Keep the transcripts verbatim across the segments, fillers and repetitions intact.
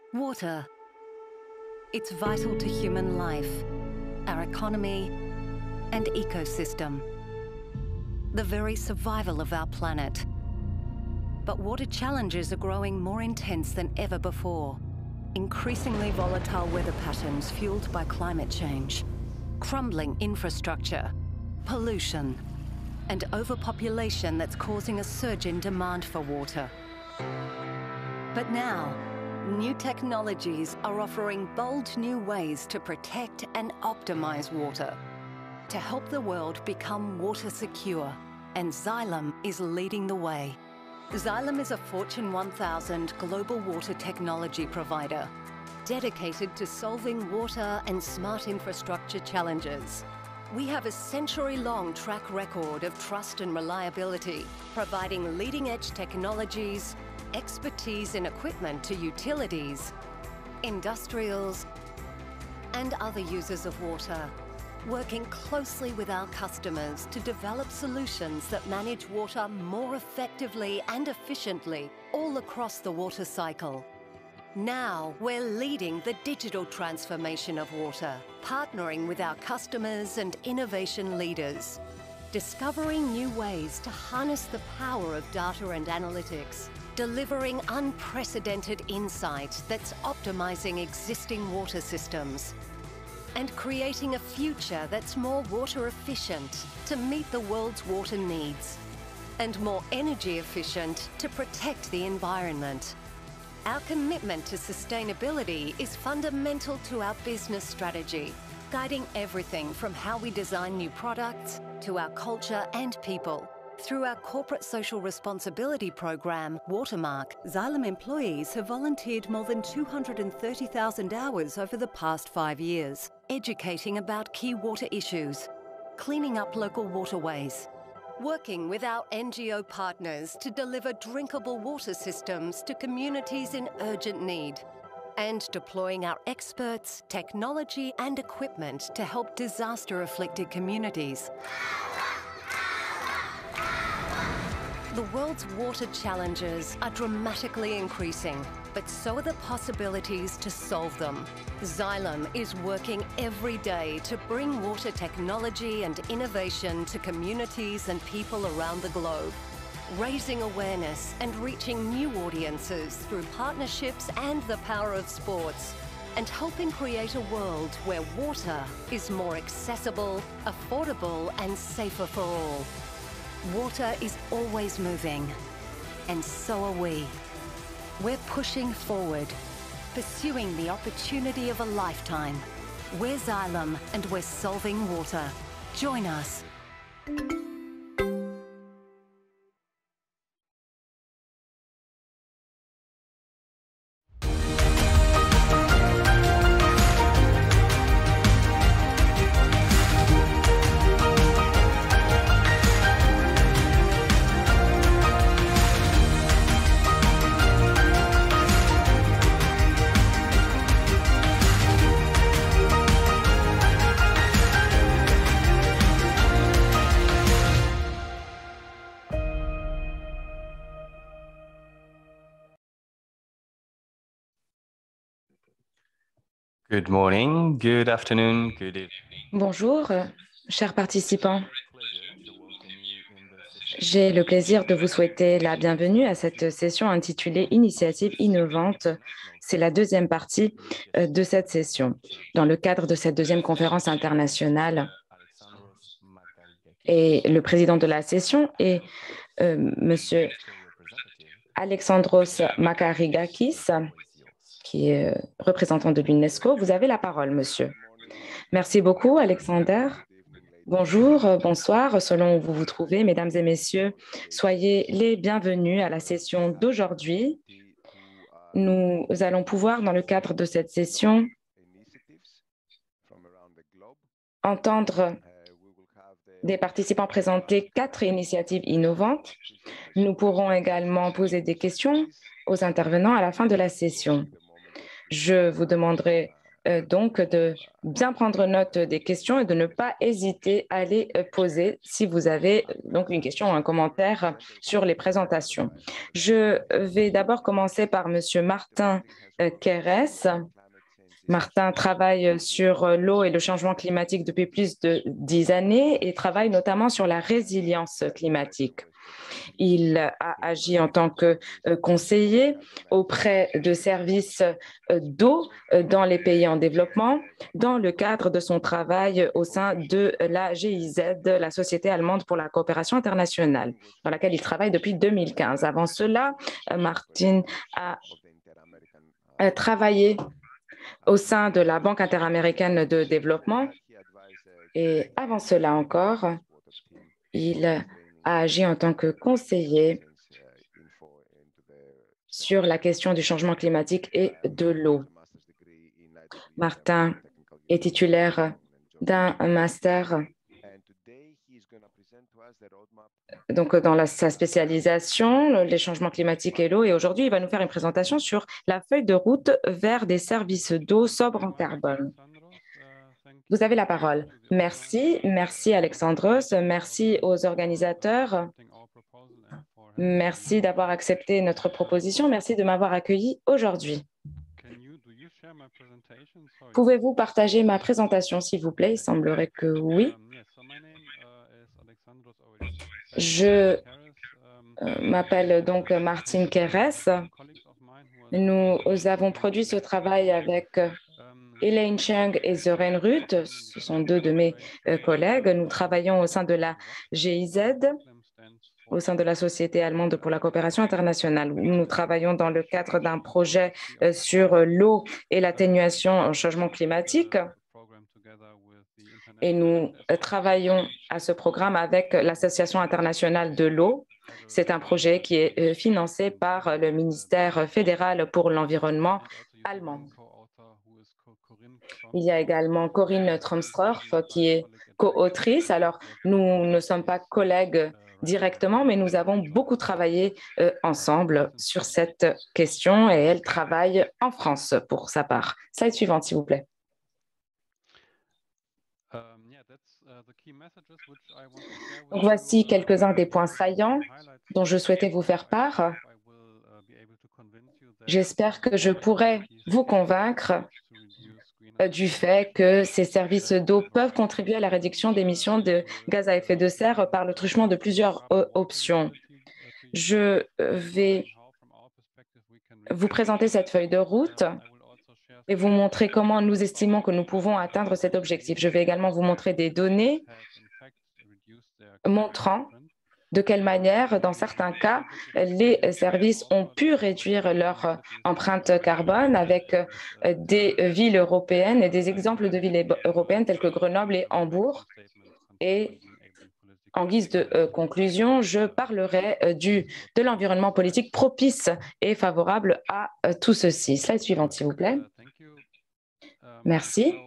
Water. It's vital to human life, our economy, and ecosystem. The very survival of our planet. But water challenges are growing more intense than ever before. Increasingly volatile weather patterns fueled by climate change, crumbling infrastructure, pollution, and overpopulation that's causing a surge in demand for water. But now, new technologies are offering bold new ways to protect and optimize water, to help the world become water secure, and Xylem is leading the way. Xylem is a Fortune one thousand global water technology provider, dedicated to solving water and smart infrastructure challenges. We have a century-long track record of trust and reliability, providing leading-edge technologies, expertise in equipment to utilities, industrials, and other users of water, working closely with our customers to develop solutions that manage water more effectively and efficiently all across the water cycle. Now, we're leading the digital transformation of water, partnering with our customers and innovation leaders, discovering new ways to harness the power of data and analytics, delivering unprecedented insight that's optimizing existing water systems, and creating a future that's more water efficient to meet the world's water needs, and more energy efficient to protect the environment. Our commitment to sustainability is fundamental to our business strategy, guiding everything from how we design new products to our culture and people. Through our corporate social responsibility program, Watermark, Xylem employees have volunteered more than two hundred thirty thousand hours over the past five years, educating about key water issues, cleaning up local waterways, working with our N G O partners to deliver drinkable water systems to communities in urgent need, and deploying our experts, technology, and equipment to help disaster-afflicted communities. The world's water challenges are dramatically increasing, but so are the possibilities to solve them. Xylem is working every day to bring water technology and innovation to communities and people around the globe, raising awareness and reaching new audiences through partnerships and the power of sports, and helping create a world where water is more accessible, affordable, and safer for all. Water is always moving, and so are we. We're pushing forward, pursuing the opportunity of a lifetime. We're Xylem, and we're solving water. Join us. Good morning, good afternoon, good evening. Bonjour, chers participants. J'ai le plaisir de vous souhaiter la bienvenue à cette session intitulée Initiatives innovantes. C'est la deuxième partie de cette session, dans le cadre de cette deuxième conférence internationale. Et le président de la session est euh, M. Alexandros Makarigakis, qui est représentant de l'UNESCO. Vous avez la parole, monsieur. Merci beaucoup, Alexander. Bonjour, bonsoir, selon où vous vous trouvez, mesdames et messieurs. Soyez les bienvenus à la session d'aujourd'hui. Nous allons pouvoir, dans le cadre de cette session, entendre des participants présenter quatre initiatives innovantes. Nous pourrons également poser des questions aux intervenants à la fin de la session. Je vous demanderai euh, donc de bien prendre note des questions et de ne pas hésiter à les poser si vous avez donc une question ou un commentaire sur les présentations. Je vais d'abord commencer par Monsieur Martin Keres. Martin travaille sur l'eau et le changement climatique depuis plus de dix années et travaille notamment sur la résilience climatique. Il a agi en tant que conseiller auprès de services d'eau dans les pays en développement dans le cadre de son travail au sein de la G I Z, la Société allemande pour la coopération internationale, dans laquelle il travaille depuis deux mille quinze. Avant cela, Martin a travaillé au sein de la Banque interaméricaine de développement et avant cela encore, il a agi en tant que conseiller sur la question du changement climatique et de l'eau. Martin est titulaire d'un master donc dans la, sa spécialisation, les changements climatiques et l'eau, et aujourd'hui, il va nous faire une présentation sur la feuille de route vers des services d'eau sobres en carbone. Vous avez la parole. Merci, merci Alexandros, merci aux organisateurs, merci d'avoir accepté notre proposition, merci de m'avoir accueilli aujourd'hui. Pouvez-vous partager ma présentation, s'il vous plaît? Il semblerait que oui. Je m'appelle donc Martin Keres. Nous avons produit ce travail avec Elaine Cheng et Sören Ruth. Ce sont deux de mes collègues. Nous travaillons au sein de la G I Z, au sein de la Société allemande pour la coopération internationale. Nous travaillons dans le cadre d'un projet sur l'eau et l'atténuation au changement climatique. Et nous travaillons à ce programme avec l'Association internationale de l'eau. C'est un projet qui est financé par le ministère fédéral pour l'environnement allemand. Il y a également Corinne Tromstorff qui est co-autrice. Alors, nous ne sommes pas collègues directement, mais nous avons beaucoup travaillé euh, ensemble sur cette question et elle travaille en France pour sa part. Slide suivante, s'il vous plaît. Donc, voici quelques-uns des points saillants dont je souhaitais vous faire part. J'espère que je pourrai vous convaincre du fait que ces services d'eau peuvent contribuer à la réduction d'émissions de gaz à effet de serre par le truchement de plusieurs options. Je vais vous présenter cette feuille de route et vous montrer comment nous estimons que nous pouvons atteindre cet objectif. Je vais également vous montrer des données montrant de quelle manière, dans certains cas, les services ont pu réduire leur empreinte carbone avec des villes européennes et des exemples de villes européennes telles que Grenoble et Hambourg. Et en guise de euh, conclusion, je parlerai euh, du, de l'environnement politique propice et favorable à euh, tout ceci. Slide suivante, s'il vous plaît. Merci.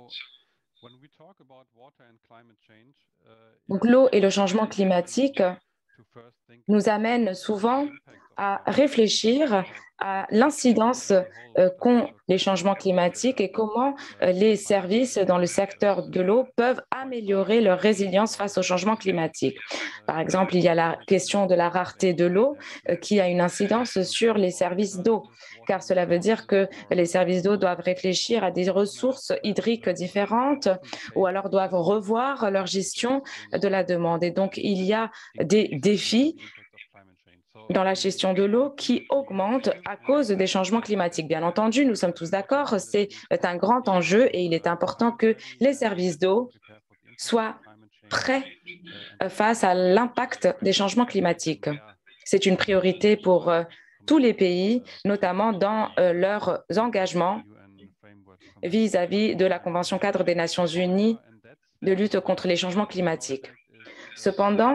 Donc, l'eau et le changement climatique nous amènent souvent à réfléchir à l'incidence euh, qu'ont les changements climatiques et comment euh, les services dans le secteur de l'eau peuvent améliorer leur résilience face au changement climatique. Par exemple, il y a la question de la rareté de l'eau euh, qui a une incidence sur les services d'eau, car cela veut dire que les services d'eau doivent réfléchir à des ressources hydriques différentes ou alors doivent revoir leur gestion de la demande. Et donc, il y a des défis dans la gestion de l'eau qui augmente à cause des changements climatiques. Bien entendu, nous sommes tous d'accord, c'est un grand enjeu et il est important que les services d'eau soient prêts face à l'impact des changements climatiques. C'est une priorité pour tous les pays, notamment dans leurs engagements vis-à-vis de la Convention cadre des Nations unies de lutte contre les changements climatiques. Cependant,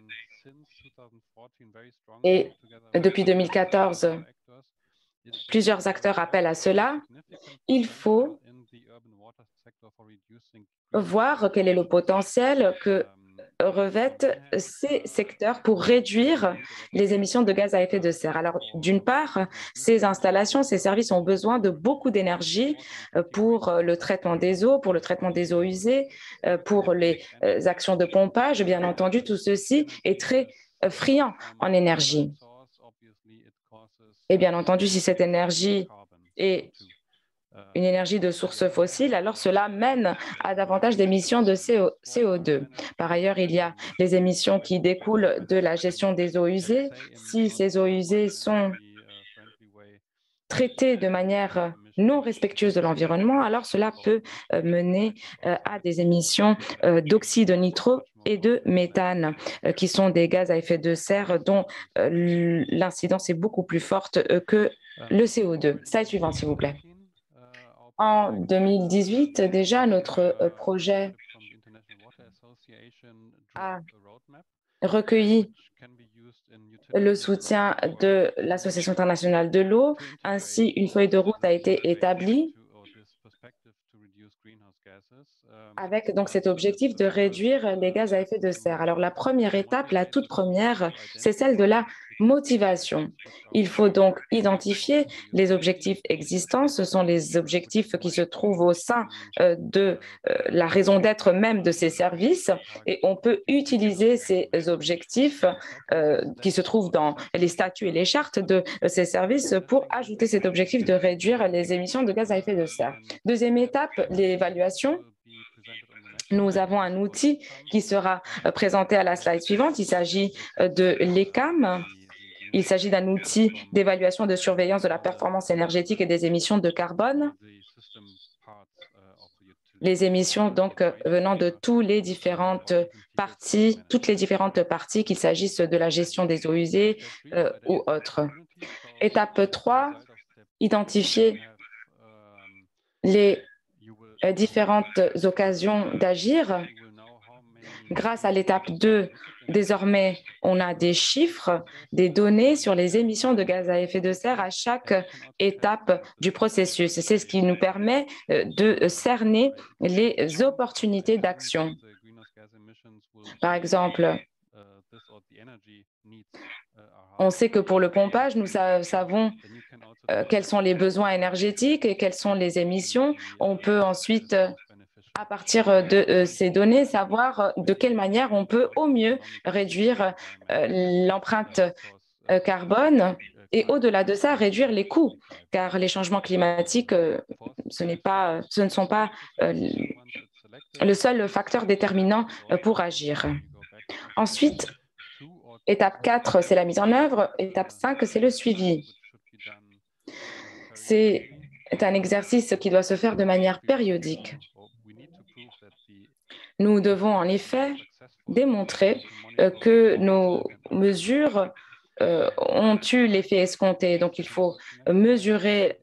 et depuis deux mille quatorze, plusieurs acteurs appellent à cela. Il faut voir quel est le potentiel que revêtent ces secteurs pour réduire les émissions de gaz à effet de serre. Alors, d'une part, ces installations, ces services ont besoin de beaucoup d'énergie pour le traitement des eaux, pour le traitement des eaux usées, pour les actions de pompage. Bien entendu, tout ceci est très friand en énergie. Et bien entendu, si cette énergie est une énergie de source fossile, alors cela mène à davantage d'émissions de C O deux. Par ailleurs, il y a les émissions qui découlent de la gestion des eaux usées. Si ces eaux usées sont traitées de manière non respectueuse de l'environnement, alors cela peut mener à des émissions d'oxyde de nitro et de méthane, qui sont des gaz à effet de serre dont l'incidence est beaucoup plus forte que le C O deux. Slide suivante, s'il vous plaît. En deux mille dix-huit, déjà, notre projet a recueilli le soutien de l'Association internationale de l'eau. Ainsi, une feuille de route a été établie avec donc cet objectif de réduire les gaz à effet de serre. Alors, la première étape, la toute première, c'est celle de la motivation. Il faut donc identifier les objectifs existants. Ce sont les objectifs qui se trouvent au sein euh, de euh, la raison d'être même de ces services, et on peut utiliser ces objectifs euh, qui se trouvent dans les statuts et les chartes de ces services pour ajouter cet objectif de réduire les émissions de gaz à effet de serre. Deuxième étape, l'évaluation. Nous avons un outil qui sera présenté à la slide suivante. Il s'agit de l'E C A M. Il s'agit d'un outil d'évaluation de surveillance de la performance énergétique et des émissions de carbone. Les émissions donc venant de toutes les différentes parties, toutes les différentes parties, qu'il s'agisse de la gestion des eaux usées euh, ou autres. Étape trois, identifier les différentes occasions d'agir. Grâce à l'étape deux, désormais, on a des chiffres, des données sur les émissions de gaz à effet de serre à chaque étape du processus. C'est ce qui nous permet de cerner les opportunités d'action. Par exemple, on sait que pour le pompage, nous savons quels sont les besoins énergétiques et quelles sont les émissions. On peut ensuite, à partir de ces données, savoir de quelle manière on peut au mieux réduire l'empreinte carbone et au-delà de ça, réduire les coûts, car les changements climatiques, ce n'est pas, ce ne sont pas le seul facteur déterminant pour agir. Ensuite, étape quatre, c'est la mise en œuvre. Étape cinq, c'est le suivi. C'est un exercice qui doit se faire de manière périodique. Nous devons en effet démontrer que nos mesures ont eu l'effet escompté. Donc, il faut mesurer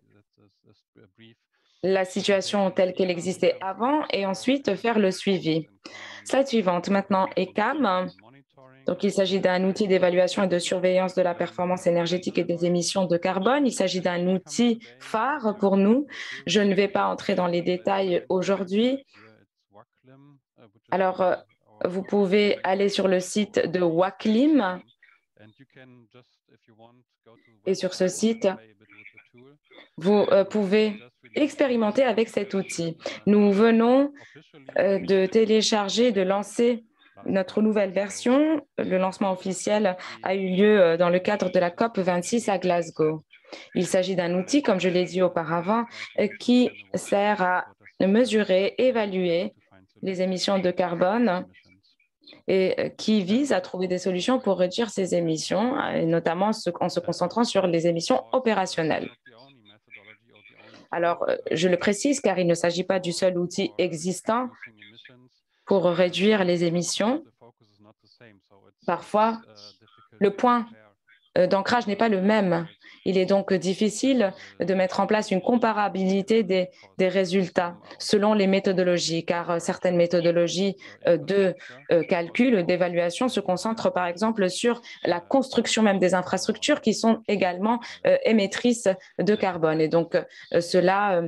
la situation telle qu'elle existait avant et ensuite faire le suivi. Slide suivante. Maintenant, E C A M. Donc, il s'agit d'un outil d'évaluation et de surveillance de la performance énergétique et des émissions de carbone. Il s'agit d'un outil phare pour nous. Je ne vais pas entrer dans les détails aujourd'hui. Alors, vous pouvez aller sur le site de WACLIM. Et sur ce site, vous pouvez expérimenter avec cet outil. Nous venons de télécharger, de lancer notre nouvelle version. Le lancement officiel a eu lieu dans le cadre de la COP vingt-six à Glasgow. Il s'agit d'un outil, comme je l'ai dit auparavant, qui sert à mesurer, évaluer les émissions de carbone et qui vise à trouver des solutions pour réduire ces émissions, et notamment en se concentrant sur les émissions opérationnelles. Alors, je le précise car il ne s'agit pas du seul outil existant pour réduire les émissions. Parfois, le point d'ancrage n'est pas le même. Il est donc difficile de mettre en place une comparabilité des, des résultats selon les méthodologies, car certaines méthodologies de calcul, d'évaluation se concentrent par exemple sur la construction même des infrastructures qui sont également émettrices de carbone. Et donc, cela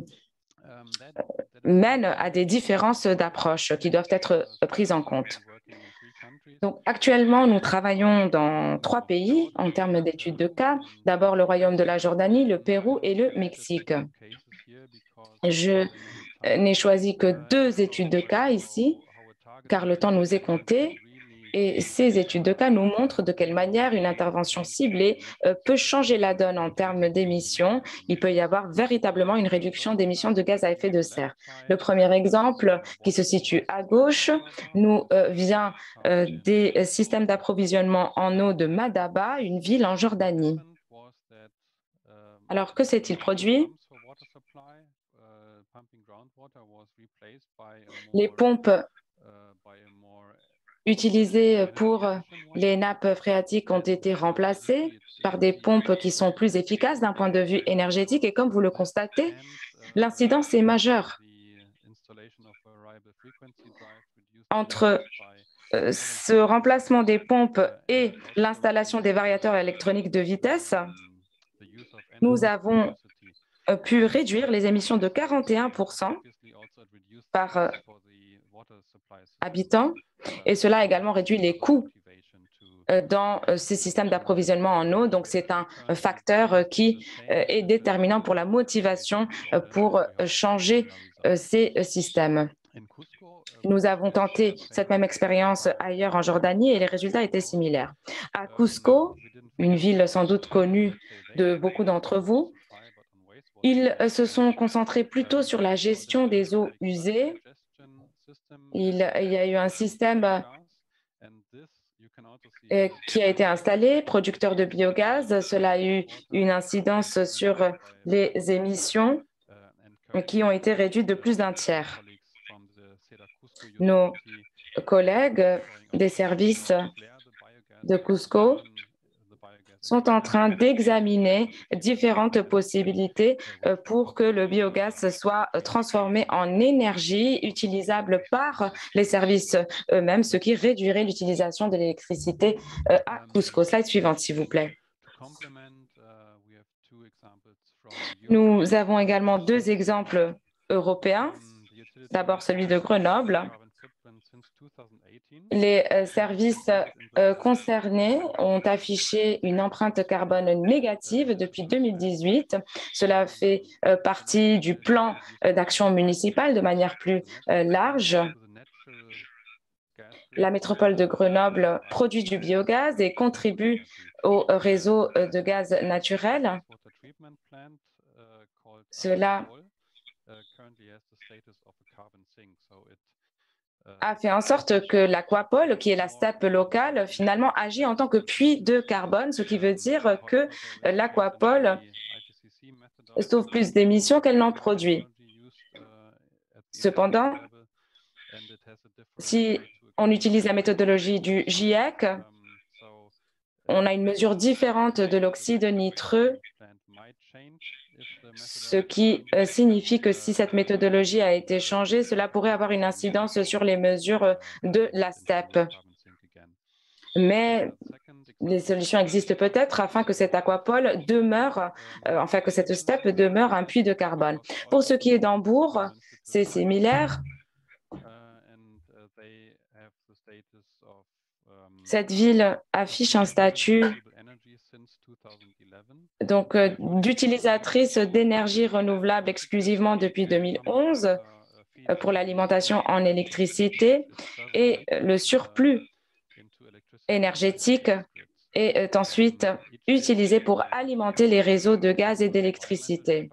mène à des différences d'approche qui doivent être prises en compte. Donc, actuellement, nous travaillons dans trois pays en termes d'études de cas. D'abord, le Royaume de la Jordanie, le Pérou et le Mexique. Je n'ai choisi que deux études de cas ici, car le temps nous est compté. Et ces études de cas nous montrent de quelle manière une intervention ciblée peut changer la donne en termes d'émissions. Il peut y avoir véritablement une réduction d'émissions de gaz à effet de serre. Le premier exemple, qui se situe à gauche, nous vient des systèmes d'approvisionnement en eau de Madaba, une ville en Jordanie. Alors, que s'est-il produit? Les pompes utilisées pour les nappes phréatiques ont été remplacées par des pompes qui sont plus efficaces d'un point de vue énergétique et comme vous le constatez, l'incidence est majeure. Entre ce remplacement des pompes et l'installation des variateurs électroniques de vitesse, nous avons pu réduire les émissions de quarante et un pour cent par habitant et cela a également réduit les coûts dans ces systèmes d'approvisionnement en eau. Donc, c'est un facteur qui est déterminant pour la motivation pour changer ces systèmes. Nous avons tenté cette même expérience ailleurs en Jordanie et les résultats étaient similaires. À Cusco, une ville sans doute connue de beaucoup d'entre vous, ils se sont concentrés plutôt sur la gestion des eaux usées. Il y a eu un système qui a été installé, producteur de biogaz. Cela a eu une incidence sur les émissions qui ont été réduites de plus d'un tiers. Nos collègues des services de Cusco sont en train d'examiner différentes possibilités pour que le biogaz soit transformé en énergie utilisable par les services eux-mêmes, ce qui réduirait l'utilisation de l'électricité à Cusco. Slide suivante, s'il vous plaît. Nous avons également deux exemples européens. D'abord celui de Grenoble. Les services concernés ont affiché une empreinte carbone négative depuis deux mille dix-huit. Cela fait partie du plan d'action municipale de manière plus large. La métropole de Grenoble produit du biogaz et contribue au réseau de gaz naturel. Cela a fait en sorte que l'Aquapol, qui est la steppe locale, finalement agit en tant que puits de carbone, ce qui veut dire que l'Aquapol sauve plus d'émissions qu'elle n'en produit. Cependant, si on utilise la méthodologie du GIEC, on a une mesure différente de l'oxyde nitreux, ce qui signifie que si cette méthodologie a été changée, cela pourrait avoir une incidence sur les mesures de la steppe. Mais les solutions existent peut-être afin que cet aquapole demeure, enfin que cette steppe demeure un puits de carbone. Pour ce qui est d'Hambourg, c'est similaire. Cette ville affiche un statut donc d'utilisatrice d'énergie renouvelable exclusivement depuis deux mille onze pour l'alimentation en électricité et le surplus énergétique est ensuite utilisé pour alimenter les réseaux de gaz et d'électricité.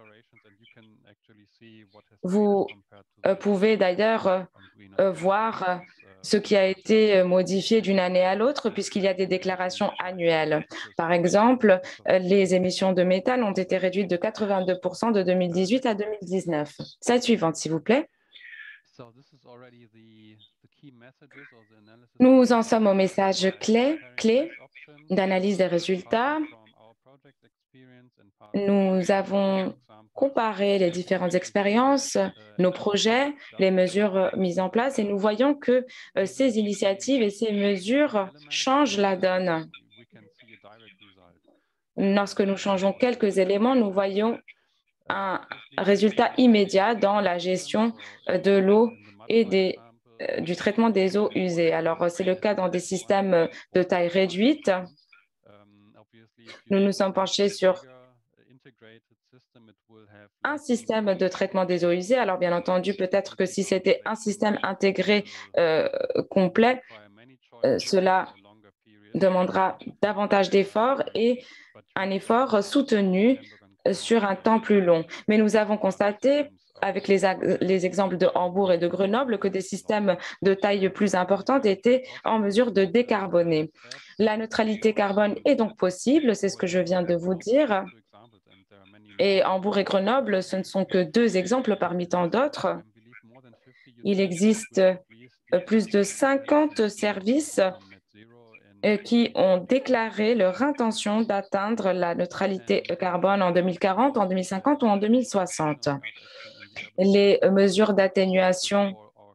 Vous pouvez d'ailleurs voir ce qui a été modifié d'une année à l'autre puisqu'il y a des déclarations annuelles. Par exemple, les émissions de méthane ont été réduites de quatre-vingt-deux pour cent de deux mille dix-huit à deux mille dix-neuf. Slide suivante, s'il vous plaît. Nous en sommes au message clé, clé d'analyse des résultats. Nous avons comparé les différentes expériences, nos projets, les mesures mises en place et nous voyons que euh, ces initiatives et ces mesures changent la donne. Lorsque nous changeons quelques éléments, nous voyons un résultat immédiat dans la gestion de l'eau et des du traitement des eaux usées. Alors, c'est le cas dans des systèmes de taille réduite. Nous nous sommes penchés sur un système de traitement des eaux usées. Alors, bien entendu, peut-être que si c'était un système intégré euh, complet, euh, cela demandera davantage d'efforts et un effort soutenu sur un temps plus long. Mais nous avons constaté, avec les, les exemples de Hambourg et de Grenoble, que des systèmes de taille plus importante étaient en mesure de décarboner. La neutralité carbone est donc possible, c'est ce que je viens de vous dire. Et Hambourg et Grenoble, ce ne sont que deux exemples parmi tant d'autres. Il existe plus de cinquante services qui ont déclaré leur intention d'atteindre la neutralité carbone en deux mille quarante, en deux mille cinquante ou en deux mille soixante. Les mesures d'atténuation,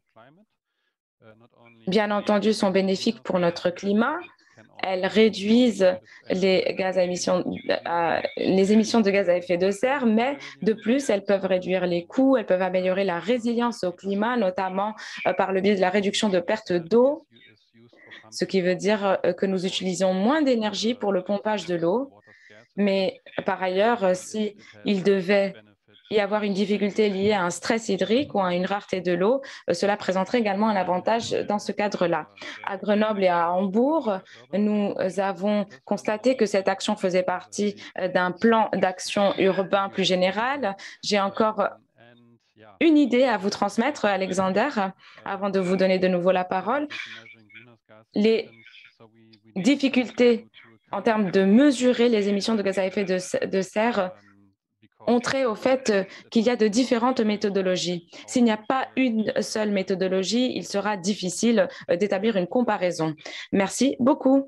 bien entendu, sont bénéfiques pour notre climat. Elles réduisent les, gaz à émissions, euh, les émissions de gaz à effet de serre, mais de plus, elles peuvent réduire les coûts, elles peuvent améliorer la résilience au climat, notamment euh, par le biais de la réduction de pertes d'eau, ce qui veut dire euh, que nous utilisons moins d'énergie pour le pompage de l'eau. Mais par ailleurs, s'il si devait y avoir une difficulté liée à un stress hydrique ou à une rareté de l'eau, cela présenterait également un avantage dans ce cadre-là. À Grenoble et à Hambourg, nous avons constaté que cette action faisait partie d'un plan d'action urbain plus général. J'ai encore une idée à vous transmettre, Alexander, avant de vous donner de nouveau la parole. Les difficultés en termes de mesurer les émissions de gaz à effet de serre ont trait au fait qu'il y a de différentes méthodologies. S'il n'y a pas une seule méthodologie, il sera difficile d'établir une comparaison. Merci beaucoup.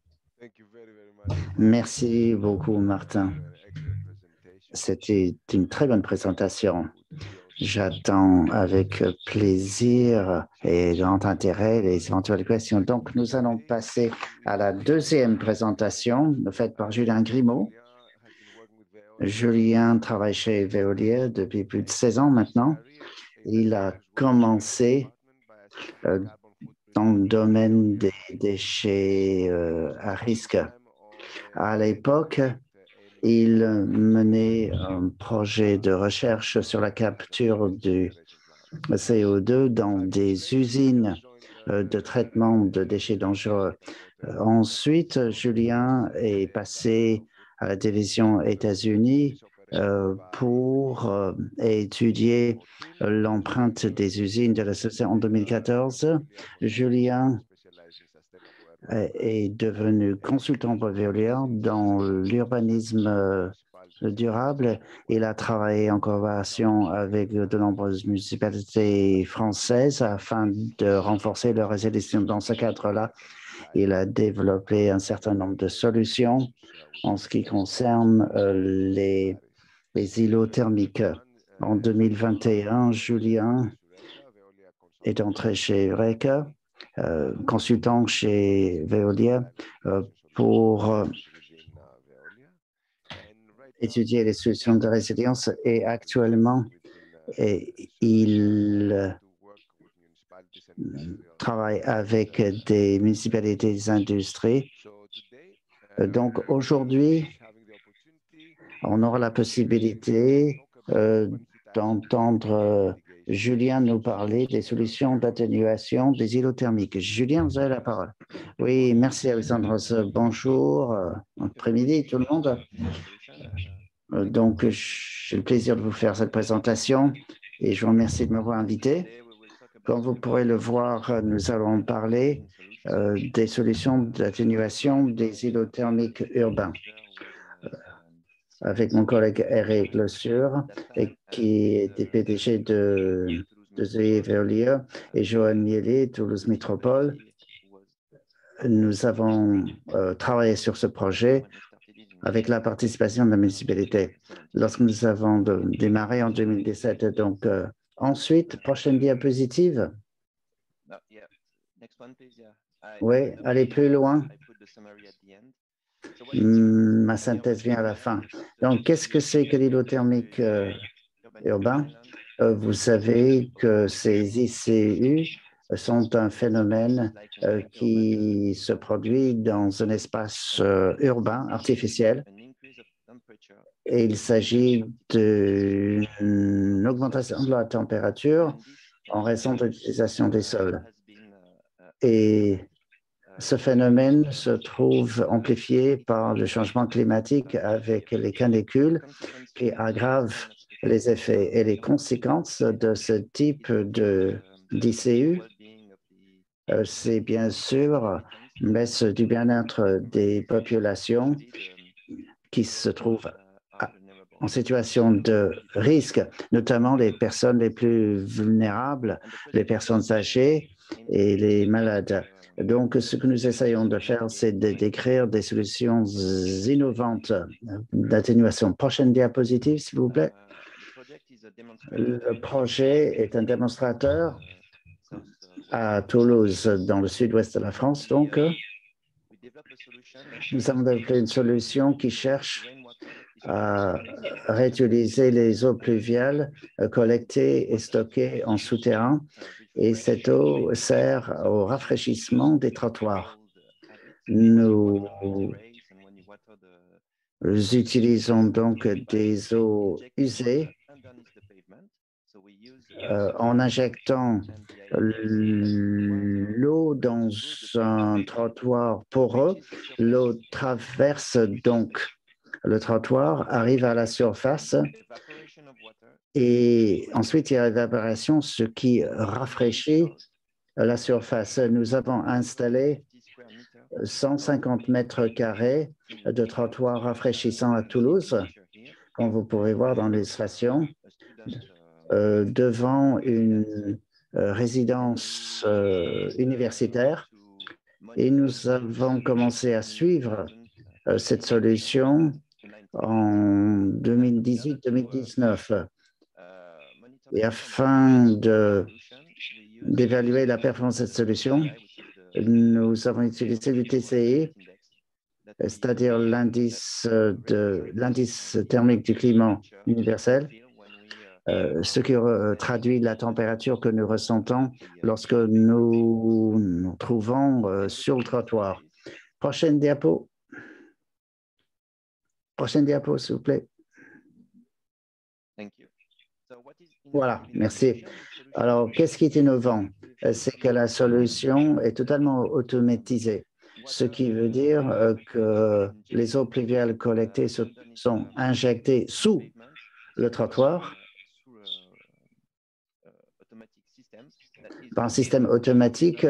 Merci beaucoup, Martin. C'était une très bonne présentation. J'attends avec plaisir et grand intérêt les éventuelles questions. Donc, nous allons passer à la deuxième présentation, faite par Julien Grimaud. Julien travaille chez Veolia depuis plus de seize ans maintenant. Il a commencé euh, dans le domaine des déchets euh, à risque. À l'époque, il menait un projet de recherche sur la capture du C O deux dans des usines euh, de traitement de déchets dangereux. Euh, ensuite, Julien est passé à la division États-Unis euh, pour euh, étudier l'empreinte des usines de la société en deux mille quatorze. Julien est devenu consultant pour Veolia dans l'urbanisme durable. Il a travaillé en collaboration avec de nombreuses municipalités françaises afin de renforcer leur résilience. Dans ce cadre-là, il a développé un certain nombre de solutions en ce qui concerne euh, les, les îlots thermiques. En deux mille vingt et un, Julien est entré chez Eureka, euh, consultant chez Veolia, euh, pour euh, étudier les solutions de résilience et actuellement, et il travaille avec des municipalités et des industries. Donc aujourd'hui, on aura la possibilité euh, d'entendre euh, Julien nous parler des solutions d'atténuation des îlots thermiques. Julien, vous avez la parole. Oui, merci Alexandros. Bonjour, euh, après-midi tout le monde. Euh, donc, j'ai le plaisir de vous faire cette présentation et je vous remercie de m'avoir invité. Comme vous pourrez le voir, nous allons parler euh, des solutions d'atténuation des îlots thermiques urbains euh, avec mon collègue Eric Le Sur, et qui était P D G de, de Veolia, et Johan Miele, Toulouse Métropole. Nous avons euh, travaillé sur ce projet avec la participation de la municipalité lorsque nous avons de, démarré en deux mille dix-sept. Donc, euh, ensuite, prochaine diapositive. Oui, allez plus loin. Ma synthèse vient à la fin. Donc, qu'est-ce que c'est que l'îlot thermique euh, urbain? Euh, vous savez que ces I C U sont un phénomène euh, qui se produit dans un espace euh, urbain artificiel. Et il s'agit d'une augmentation de la température en raison de l'utilisation des sols. Et ce phénomène se trouve amplifié par le changement climatique avec les canicules qui aggravent les effets et les conséquences de ce type de d'I C U. Euh, c'est bien sûr baisse du bien-être des populations qui se trouvent à, en situation de risque, notamment les personnes les plus vulnérables, les personnes âgées et les malades. Donc, ce que nous essayons de faire, c'est de décrire des solutions innovantes d'atténuation. Prochaine diapositive, s'il vous plaît. Le projet est un démonstrateur à Toulouse, dans le sud-ouest de la France. Donc, nous avons développé une solution qui cherche à réutiliser les eaux pluviales collectées et stockées en souterrain. Et cette eau sert au rafraîchissement des trottoirs. Nous utilisons donc des eaux usées euh, en injectant l'eau dans un trottoir poreux. L'eau traverse donc le trottoir, arrive à la surface et ensuite il y a l'évaporation, ce qui rafraîchit la surface. Nous avons installé cent cinquante mètres carrés de trottoirs rafraîchissants à Toulouse, comme vous pouvez voir dans l'illustration, euh, devant une euh, résidence euh, universitaire. Et nous avons commencé à suivre euh, cette solution en deux mille dix-huit deux mille dix-neuf. Et afin de, d'évaluer la performance de cette solution, nous avons utilisé le T C I, c'est-à-dire l'indice de l'indice thermique du climat universel, euh, ce qui euh, traduit la température que nous ressentons lorsque nous nous trouvons euh, sur le trottoir. Prochaine diapo. Prochaine diapo, s'il vous plaît. Voilà, merci. Alors, qu'est-ce qui est innovant? C'est que la solution est totalement automatisée, ce qui veut dire que les eaux pluviales collectées sont injectées sous le trottoir par un système automatique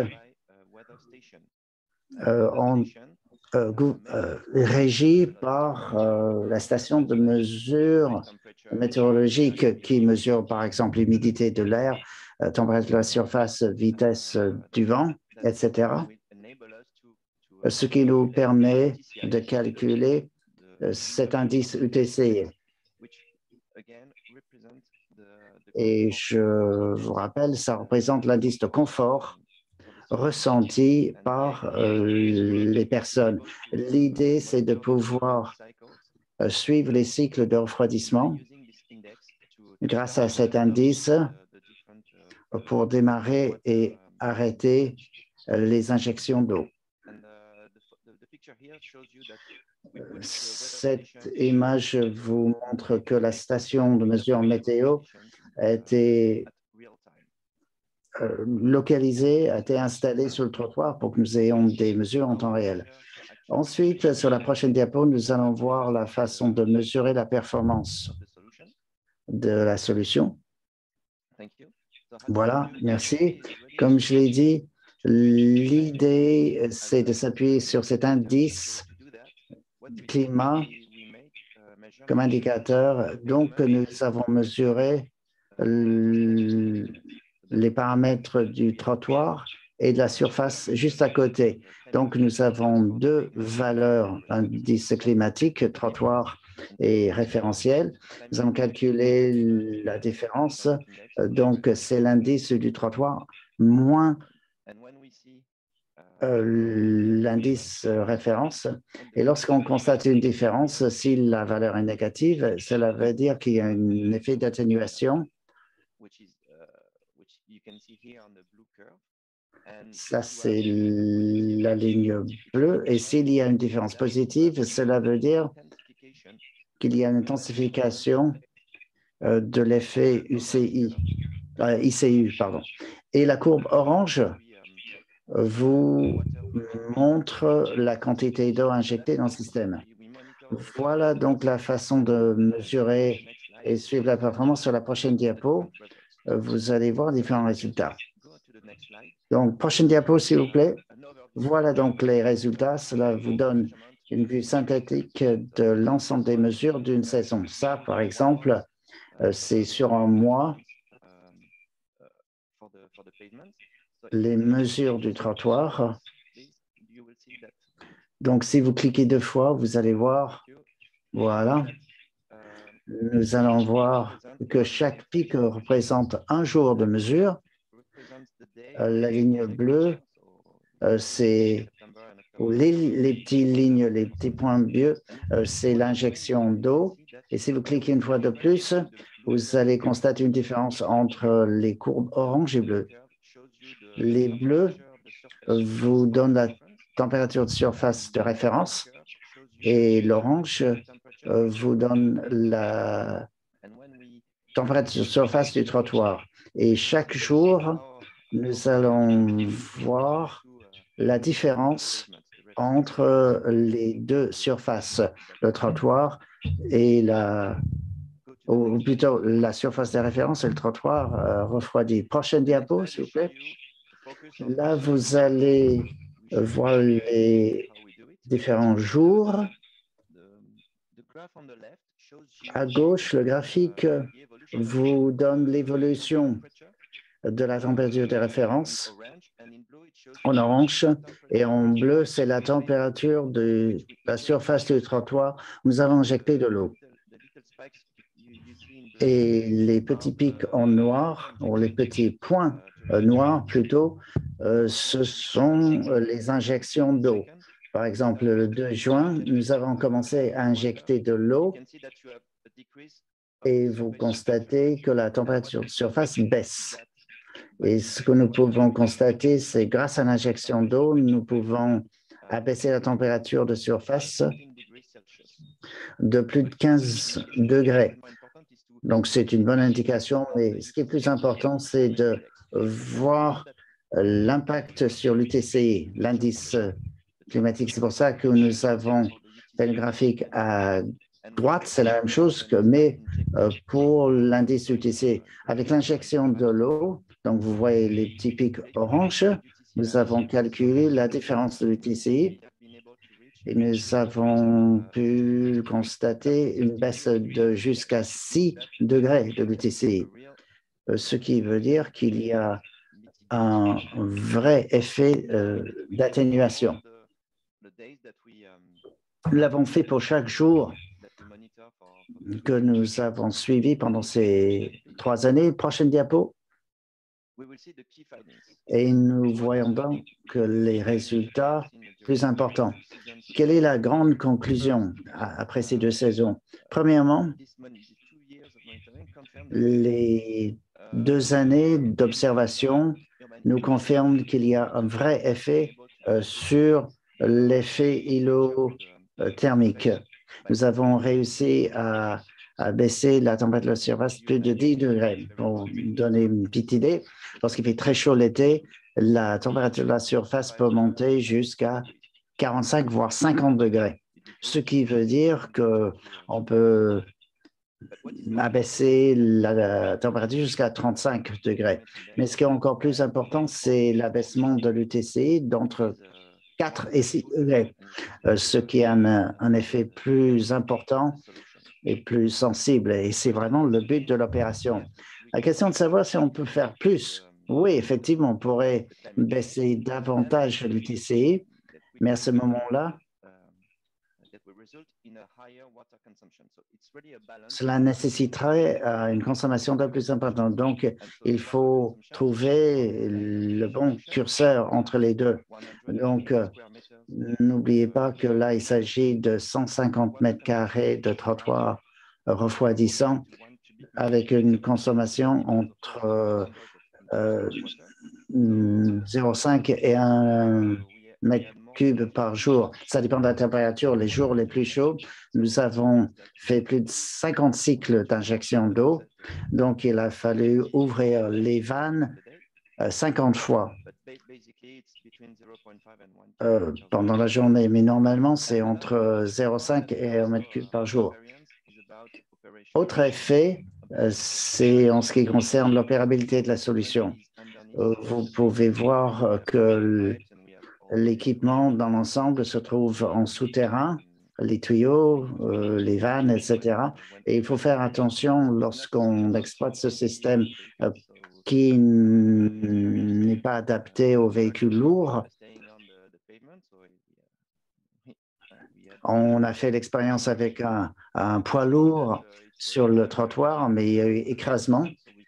euh, en, euh, euh, régi par euh, la station de mesure météorologique qui mesure par exemple l'humidité de l'air, euh, température de la surface, vitesse euh, du vent, et cetera. Ce qui nous permet de calculer euh, cet indice U T C. Et je vous rappelle, ça représente l'indice de confort ressenti par euh, les personnes. L'idée, c'est de pouvoir euh, suivre les cycles de refroidissement grâce à cet indice pour démarrer et arrêter euh, les injections d'eau. Cette image vous montre que la station de mesure météo a été euh, localisée, a été installée sur le trottoir pour que nous ayons des mesures en temps réel. Ensuite, sur la prochaine diapo, nous allons voir la façon de mesurer la performance de la solution. Voilà, merci. Comme je l'ai dit, l'idée, c'est de s'appuyer sur cet indice climat comme indicateur. Donc, nous avons mesuré les paramètres du trottoir et de la surface juste à côté. Donc, nous avons deux valeurs, indice climatique, trottoir et référentiel. Nous avons calculé la différence. Donc, c'est l'indice du trottoir moins euh, l'indice référence. Et lorsqu'on constate une différence, si la valeur est négative, cela veut dire qu'il y a un effet d'atténuation Ça, c'est la ligne bleue. Et s'il y a une différence positive, cela veut dire qu'il y a une intensification euh, de l'effet U C I, euh, I C U. Pardon. Et la courbe orange vous montre la quantité d'eau injectée dans le système. Voilà donc la façon de mesurer et suivre la performance. Sur la prochaine diapo, vous allez voir différents résultats. Donc, prochaine diapo, s'il vous plaît. Voilà donc les résultats. Cela vous donne une vue synthétique de l'ensemble des mesures d'une saison. Ça, par exemple, c'est sur un mois. Les mesures du trottoir. Donc, si vous cliquez deux fois, vous allez voir, voilà, nous allons voir que chaque pic représente un jour de mesure. La ligne bleue, c'est les, les petites lignes, les petits points bleus, c'est l'injection d'eau. Et si vous cliquez une fois de plus, vous allez constater une différence entre les courbes orange et bleues. Les bleus vous donnent la température de surface de référence et l'orange vous donne la température de surface du trottoir. Et chaque jour, nous allons voir la différence entre les deux surfaces, le trottoir et la, ou plutôt la surface de référence et le trottoir euh, refroidi. Prochaine diapo, s'il vous plaît. Là, vous allez voir les différents jours. À gauche, le graphique vous donne l'évolution de la température de référence en orange et en bleu, c'est la température de la surface du trottoir. Nous avons injecté de l'eau. Et les petits pics en noir, ou les petits points euh, noirs plutôt, euh, ce sont les injections d'eau. Par exemple, le deux juin, nous avons commencé à injecter de l'eau et vous constatez que la température de surface baisse. Et ce que nous pouvons constater, c'est grâce à l'injection d'eau, nous pouvons abaisser la température de surface de plus de quinze degrés. Donc, c'est une bonne indication, mais ce qui est plus important, c'est de voir l'impact sur l'U T C I, l'indice climatique. C'est pour ça que nous avons fait le graphique à droite, c'est la même chose, que, mais pour l'indice U T C I. Avec l'injection de l'eau, donc vous voyez les petits pics orange, nous avons calculé la différence de l'U T C I et nous avons pu constater une baisse de jusqu'à six degrés de l'U T C I, ce qui veut dire qu'il y a un vrai effet euh, d'atténuation. Nous l'avons fait pour chaque jour que nous avons suivi pendant ces trois années. Prochaine diapo. Et nous voyons donc que les résultats plus importants. Quelle est la grande conclusion après ces deux saisons? Premièrement, les deux années d'observation nous confirment qu'il y a un vrai effet euh, sur l'effet îlothermique. Nous avons réussi à, à baisser la température de surface de plus de dix degrés. Pour donner une petite idée, lorsqu'il fait très chaud l'été, la température de la surface peut monter jusqu'à quarante-cinq voire cinquante degrés, ce qui veut dire qu'on peut abaisser la température jusqu'à trente-cinq degrés. Mais ce qui est encore plus important, c'est l'abaissement de l'U T C I d'entre quatre et six degrés, ce qui a un, un effet plus important et plus sensible. Et c'est vraiment le but de l'opération. La question de savoir si on peut faire plus. Oui, effectivement, on pourrait baisser davantage l'U T C I, mais à ce moment-là, cela nécessiterait euh, une consommation de plus importante. Donc, il faut trouver le bon curseur entre les deux. Donc, euh, n'oubliez pas que là, il s'agit de cent cinquante mètres carrés de trottoirs refroidissants avec une consommation entre euh, euh, zéro virgule cinq et un mètre cube par jour. Ça dépend de la température. Les jours les plus chauds, nous avons fait plus de cinquante cycles d'injection d'eau. Donc, il a fallu ouvrir les vannes euh, cinquante fois euh, pendant la journée. Mais normalement, c'est entre zéro virgule cinq et un mètre cube par jour. Autre effet, euh, c'est en ce qui concerne l'opérabilité de la solution. Euh, vous pouvez voir euh, que l'équipement dans l'ensemble se trouve en souterrain, les tuyaux, euh, les vannes, et cetera. Et il faut faire attention lorsqu'on exploite ce système euh, qui n'est pas adapté aux véhicules lourds. On a fait l'expérience avec un, un poids lourd sur le trottoir, mais il y a eu écrasement.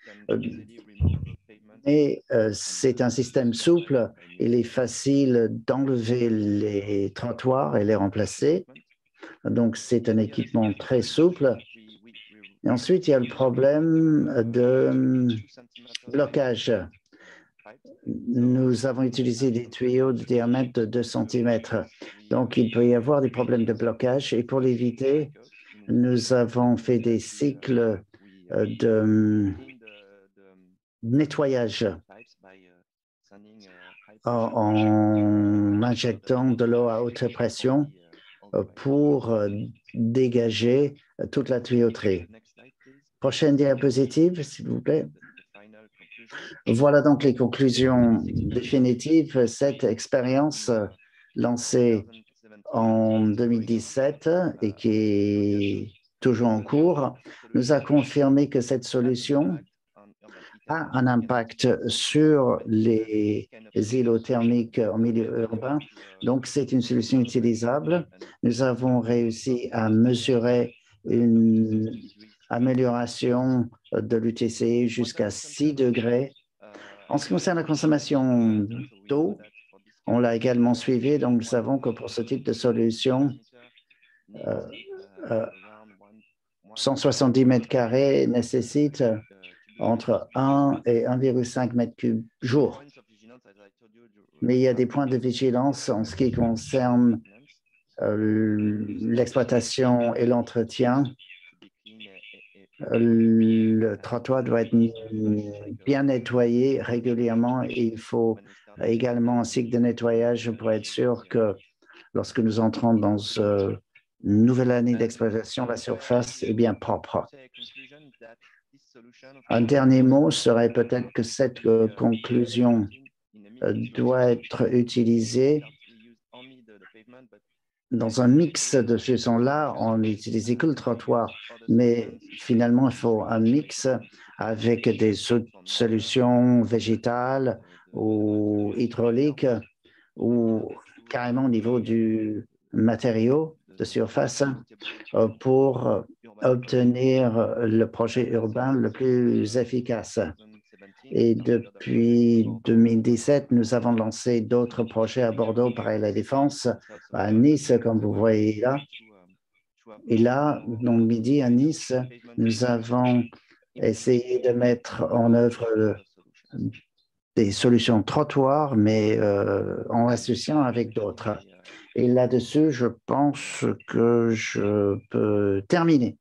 Et euh, c'est un système souple. Il est facile d'enlever les trottoirs et les remplacer. Donc, c'est un équipement très souple. Et ensuite, il y a le problème de blocage. Nous avons utilisé des tuyaux de diamètre de deux centimètres. Donc, il peut y avoir des problèmes de blocage. Et pour l'éviter, nous avons fait des cycles de nettoyage en, en injectant de l'eau à haute pression pour dégager toute la tuyauterie. Prochaine diapositive, s'il vous plaît. Voilà donc les conclusions définitives. Cette expérience lancée en deux mille dix-sept et qui est toujours en cours nous a confirmé que cette solution a un impact sur les îlots thermiques en milieu urbain. Donc, c'est une solution utilisable. Nous avons réussi à mesurer une amélioration de l'U T C I jusqu'à six degrés. En ce qui concerne la consommation d'eau, on l'a également suivi. Donc, nous savons que pour ce type de solution, euh, euh, cent soixante-dix mètres carrés nécessitent entre un et un virgule cinq mètres cubes jour. Mais il y a des points de vigilance en ce qui concerne euh, l'exploitation et l'entretien. Le trottoir doit être bien nettoyé régulièrement et il faut également un cycle de nettoyage pour être sûr que lorsque nous entrons dans euh, une nouvelle année d'exploitation, la surface est bien propre. Un dernier mot serait peut-être que cette euh, conclusion euh, doit être utilisée dans un mix de solutions-là. On n'utilise que le trottoir, mais finalement, il faut un mix avec des solutions végétales ou hydrauliques ou carrément au niveau du matériau de surface pour obtenir le projet urbain le plus efficace. Et depuis deux mille dix-sept, nous avons lancé d'autres projets à Bordeaux, pareil la Défense, à Nice, comme vous voyez là. Et là, dans le midi, à Nice, nous avons essayé de mettre en œuvre des solutions trottoirs, mais euh, en associant avec d'autres. Et là-dessus, je pense que je peux terminer.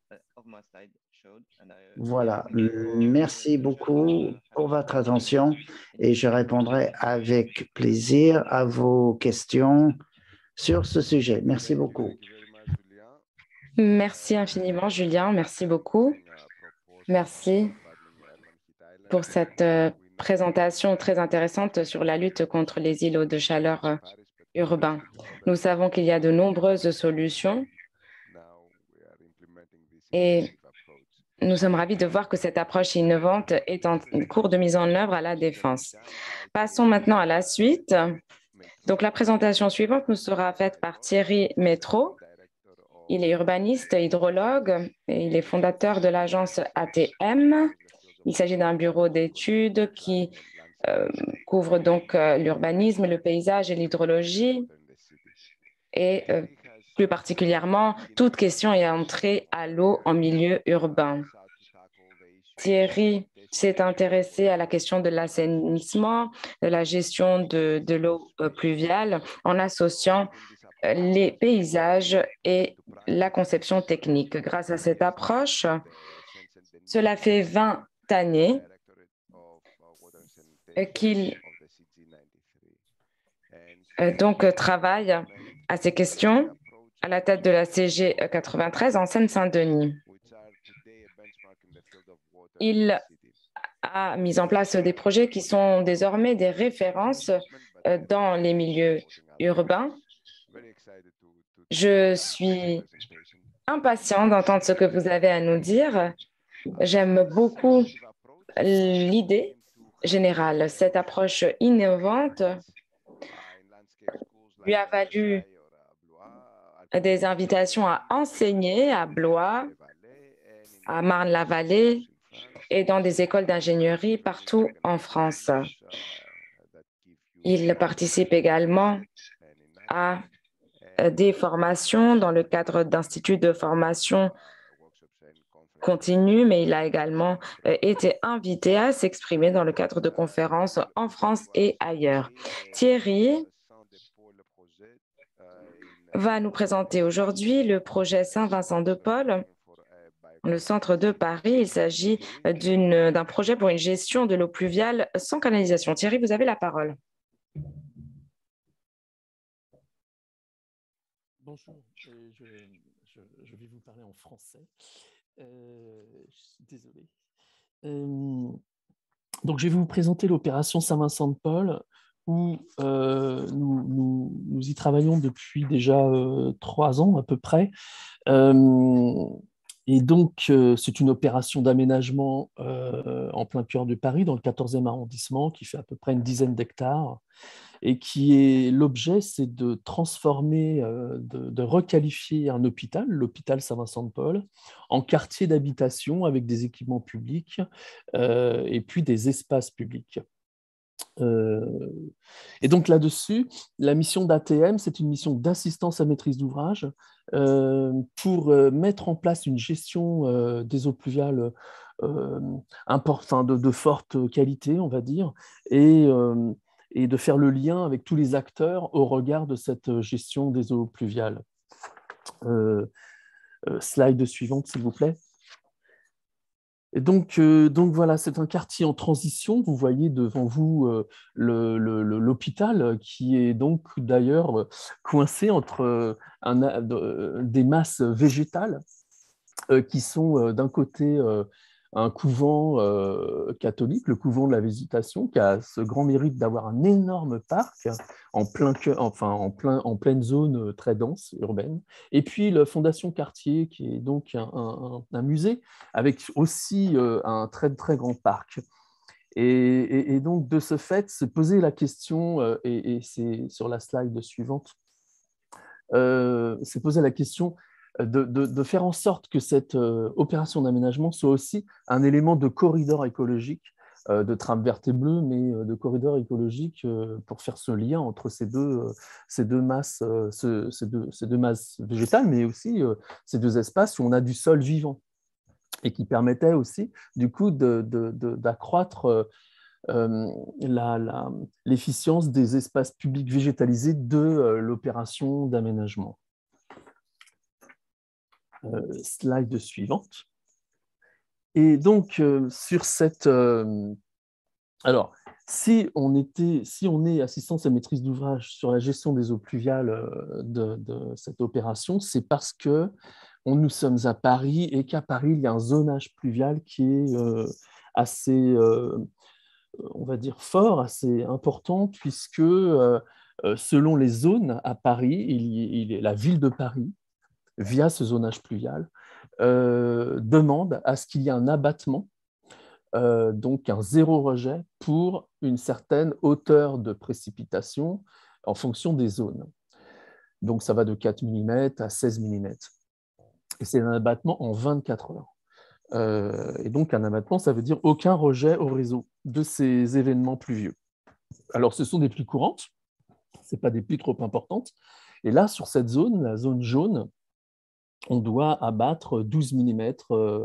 Voilà, merci beaucoup pour votre attention et je répondrai avec plaisir à vos questions sur ce sujet. Merci beaucoup. Merci infiniment, Julien. Merci beaucoup. Merci pour cette euh, présentation très intéressante sur la lutte contre les îlots de chaleur euh, urbains. Nous savons qu'il y a de nombreuses solutions et nous sommes ravis de voir que cette approche innovante est en cours de mise en œuvre à la Défense. Passons maintenant à la suite. Donc, la présentation suivante nous sera faite par Thierry Métro. Il est urbaniste, hydrologue et il est fondateur de l'agence A T M. Il s'agit d'un bureau d'études qui euh, couvre donc euh, l'urbanisme, le paysage et l'hydrologie et euh, plus particulièrement toute question ayant trait à l'eau en milieu urbain. Thierry s'est intéressé à la question de l'assainissement, de la gestion de, de l'eau pluviale en associant les paysages et la conception technique. Grâce à cette approche, cela fait vingt années qu'il donc travaille à ces questions à la tête de la C G quatre-vingt-treize en Seine-Saint-Denis. Il a mis en place des projets qui sont désormais des références dans les milieux urbains. Je suis impatient d'entendre ce que vous avez à nous dire. J'aime beaucoup l'idée générale. Cette approche innovante lui a valu des invitations à enseigner à Blois, à Marne-la-Vallée et dans des écoles d'ingénierie partout en France. Il participe également à des formations dans le cadre d'instituts de formation continue, mais il a également été invité à s'exprimer dans le cadre de conférences en France et ailleurs. Thierry va nous présenter aujourd'hui le projet Saint-Vincent-de-Paul, le centre de Paris. Il s'agit d'un projet pour une gestion de l'eau pluviale sans canalisation. Thierry, vous avez la parole. Bonjour, je, je, je vais vous parler en français. Euh, je suis désolé. Euh, donc, je vais vous présenter l'opération Saint-Vincent-de-Paul, où euh, nous, nous, nous y travaillons depuis déjà euh, trois ans à peu près. Euh, et donc, euh, c'est une opération d'aménagement euh, en plein cœur de Paris, dans le quatorzième arrondissement, qui fait à peu près une dizaine d'hectares, et qui est l'objet, c'est de transformer, euh, de, de requalifier un hôpital, l'hôpital Saint-Vincent-de-Paul, en quartier d'habitation avec des équipements publics euh, et puis des espaces publics. Euh, et donc là-dessus, la mission d'A T M, c'est une mission d'assistance à maîtrise d'ouvrage euh, pour euh, mettre en place une gestion euh, des eaux pluviales euh, enfin, de, de forte qualité, on va dire, et, euh, et de faire le lien avec tous les acteurs au regard de cette gestion des eaux pluviales. Euh, euh, slide suivante, s'il vous plaît. Et donc, euh, donc voilà, c'est un quartier en transition. Vous voyez devant vous euh, l'hôpital qui est donc d'ailleurs coincé entre euh, un, euh, des masses végétales euh, qui sont euh, d'un côté euh, un couvent euh, catholique, le couvent de la Visitation, qui a ce grand mérite d'avoir un énorme parc en, plein, enfin, en, plein, en pleine zone très dense, urbaine. Et puis la Fondation Cartier, qui est donc un, un, un musée, avec aussi euh, un très, très grand parc. Et, et, et donc, de ce fait, se poser la question, euh, et, et c'est sur la slide suivante, euh, c'est poser la question De, de, de faire en sorte que cette euh, opération d'aménagement soit aussi un élément de corridor écologique, euh, de trame verte et bleue, mais euh, de corridor écologique euh, pour faire ce lien entre ces deux, euh, ces deux, masses, euh, ce, ces deux, ces deux masses végétales, mais aussi euh, ces deux espaces où on a du sol vivant et qui permettait aussi, du coup, d'accroître euh, euh, l'efficience des espaces publics végétalisés de euh, l'opération d'aménagement. Euh, slide suivante. Et donc, euh, sur cette... Euh, alors, si on, était, si on est assistance à maîtrise d'ouvrage sur la gestion des eaux pluviales euh, de, de cette opération, c'est parce que on, nous sommes à Paris et qu'à Paris, il y a un zonage pluvial qui est euh, assez, euh, on va dire, fort, assez important, puisque euh, selon les zones à Paris, il, il est la ville de Paris, via ce zonage pluvial, euh, demande à ce qu'il y ait un abattement, euh, donc un zéro rejet pour une certaine hauteur de précipitation en fonction des zones. Donc ça va de quatre millimètres à seize millimètres. Et c'est un abattement en vingt-quatre heures. Euh, et donc un abattement, ça veut dire aucun rejet au réseau de ces événements pluvieux. Alors ce sont des pluies courantes, ce n'est pas des pluies trop importantes. Et là, sur cette zone, la zone jaune, on doit abattre douze millimètres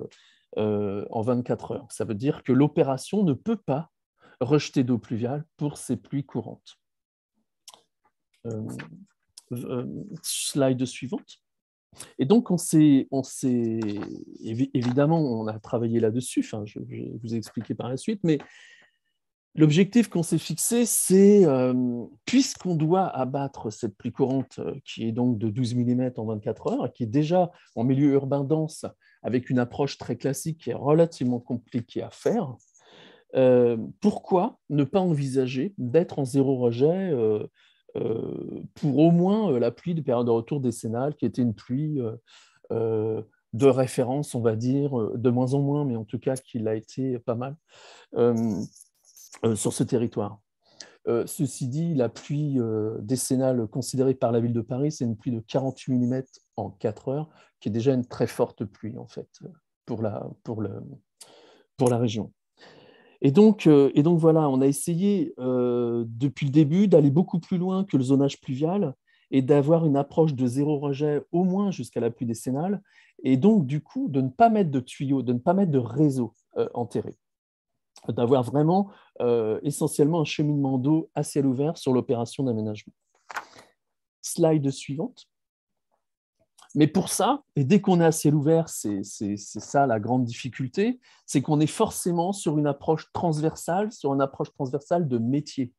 euh, en vingt-quatre heures. Ça veut dire que l'opération ne peut pas rejeter d'eau pluviale pour ces pluies courantes. Euh, euh, slide suivante. Et donc, on s'est, on s'est, évidemment, on a travaillé là-dessus, enfin, je, je vais vous expliquer par la suite, mais l'objectif qu'on s'est fixé, c'est, euh, puisqu'on doit abattre cette pluie courante, euh, qui est donc de douze millimètres en vingt-quatre heures, et qui est déjà en milieu urbain dense, avec une approche très classique qui est relativement compliquée à faire, euh, pourquoi ne pas envisager d'être en zéro rejet euh, euh, pour au moins euh, la pluie de période de retour décennale, qui était une pluie euh, euh, de référence, on va dire, euh, de moins en moins, mais en tout cas qui l'a été pas mal euh, euh, sur ce territoire. Euh, ceci dit, la pluie euh, décennale considérée par la ville de Paris, c'est une pluie de quarante-huit millimètres en quatre heures, qui est déjà une très forte pluie, en fait, pour la, pour le, pour la région. Et donc, euh, et donc voilà, on a essayé euh, depuis le début d'aller beaucoup plus loin que le zonage pluvial et d'avoir une approche de zéro rejet au moins jusqu'à la pluie décennale, et donc du coup de ne pas mettre de tuyaux, de ne pas mettre de réseau euh, enterré, d'avoir vraiment euh, essentiellement un cheminement d'eau à ciel ouvert sur l'opération d'aménagement. Slide suivante. Mais pour ça, et dès qu'on est à ciel ouvert, c'est ça la grande difficulté, c'est qu'on est forcément sur une approche transversale, sur une approche transversale de métier.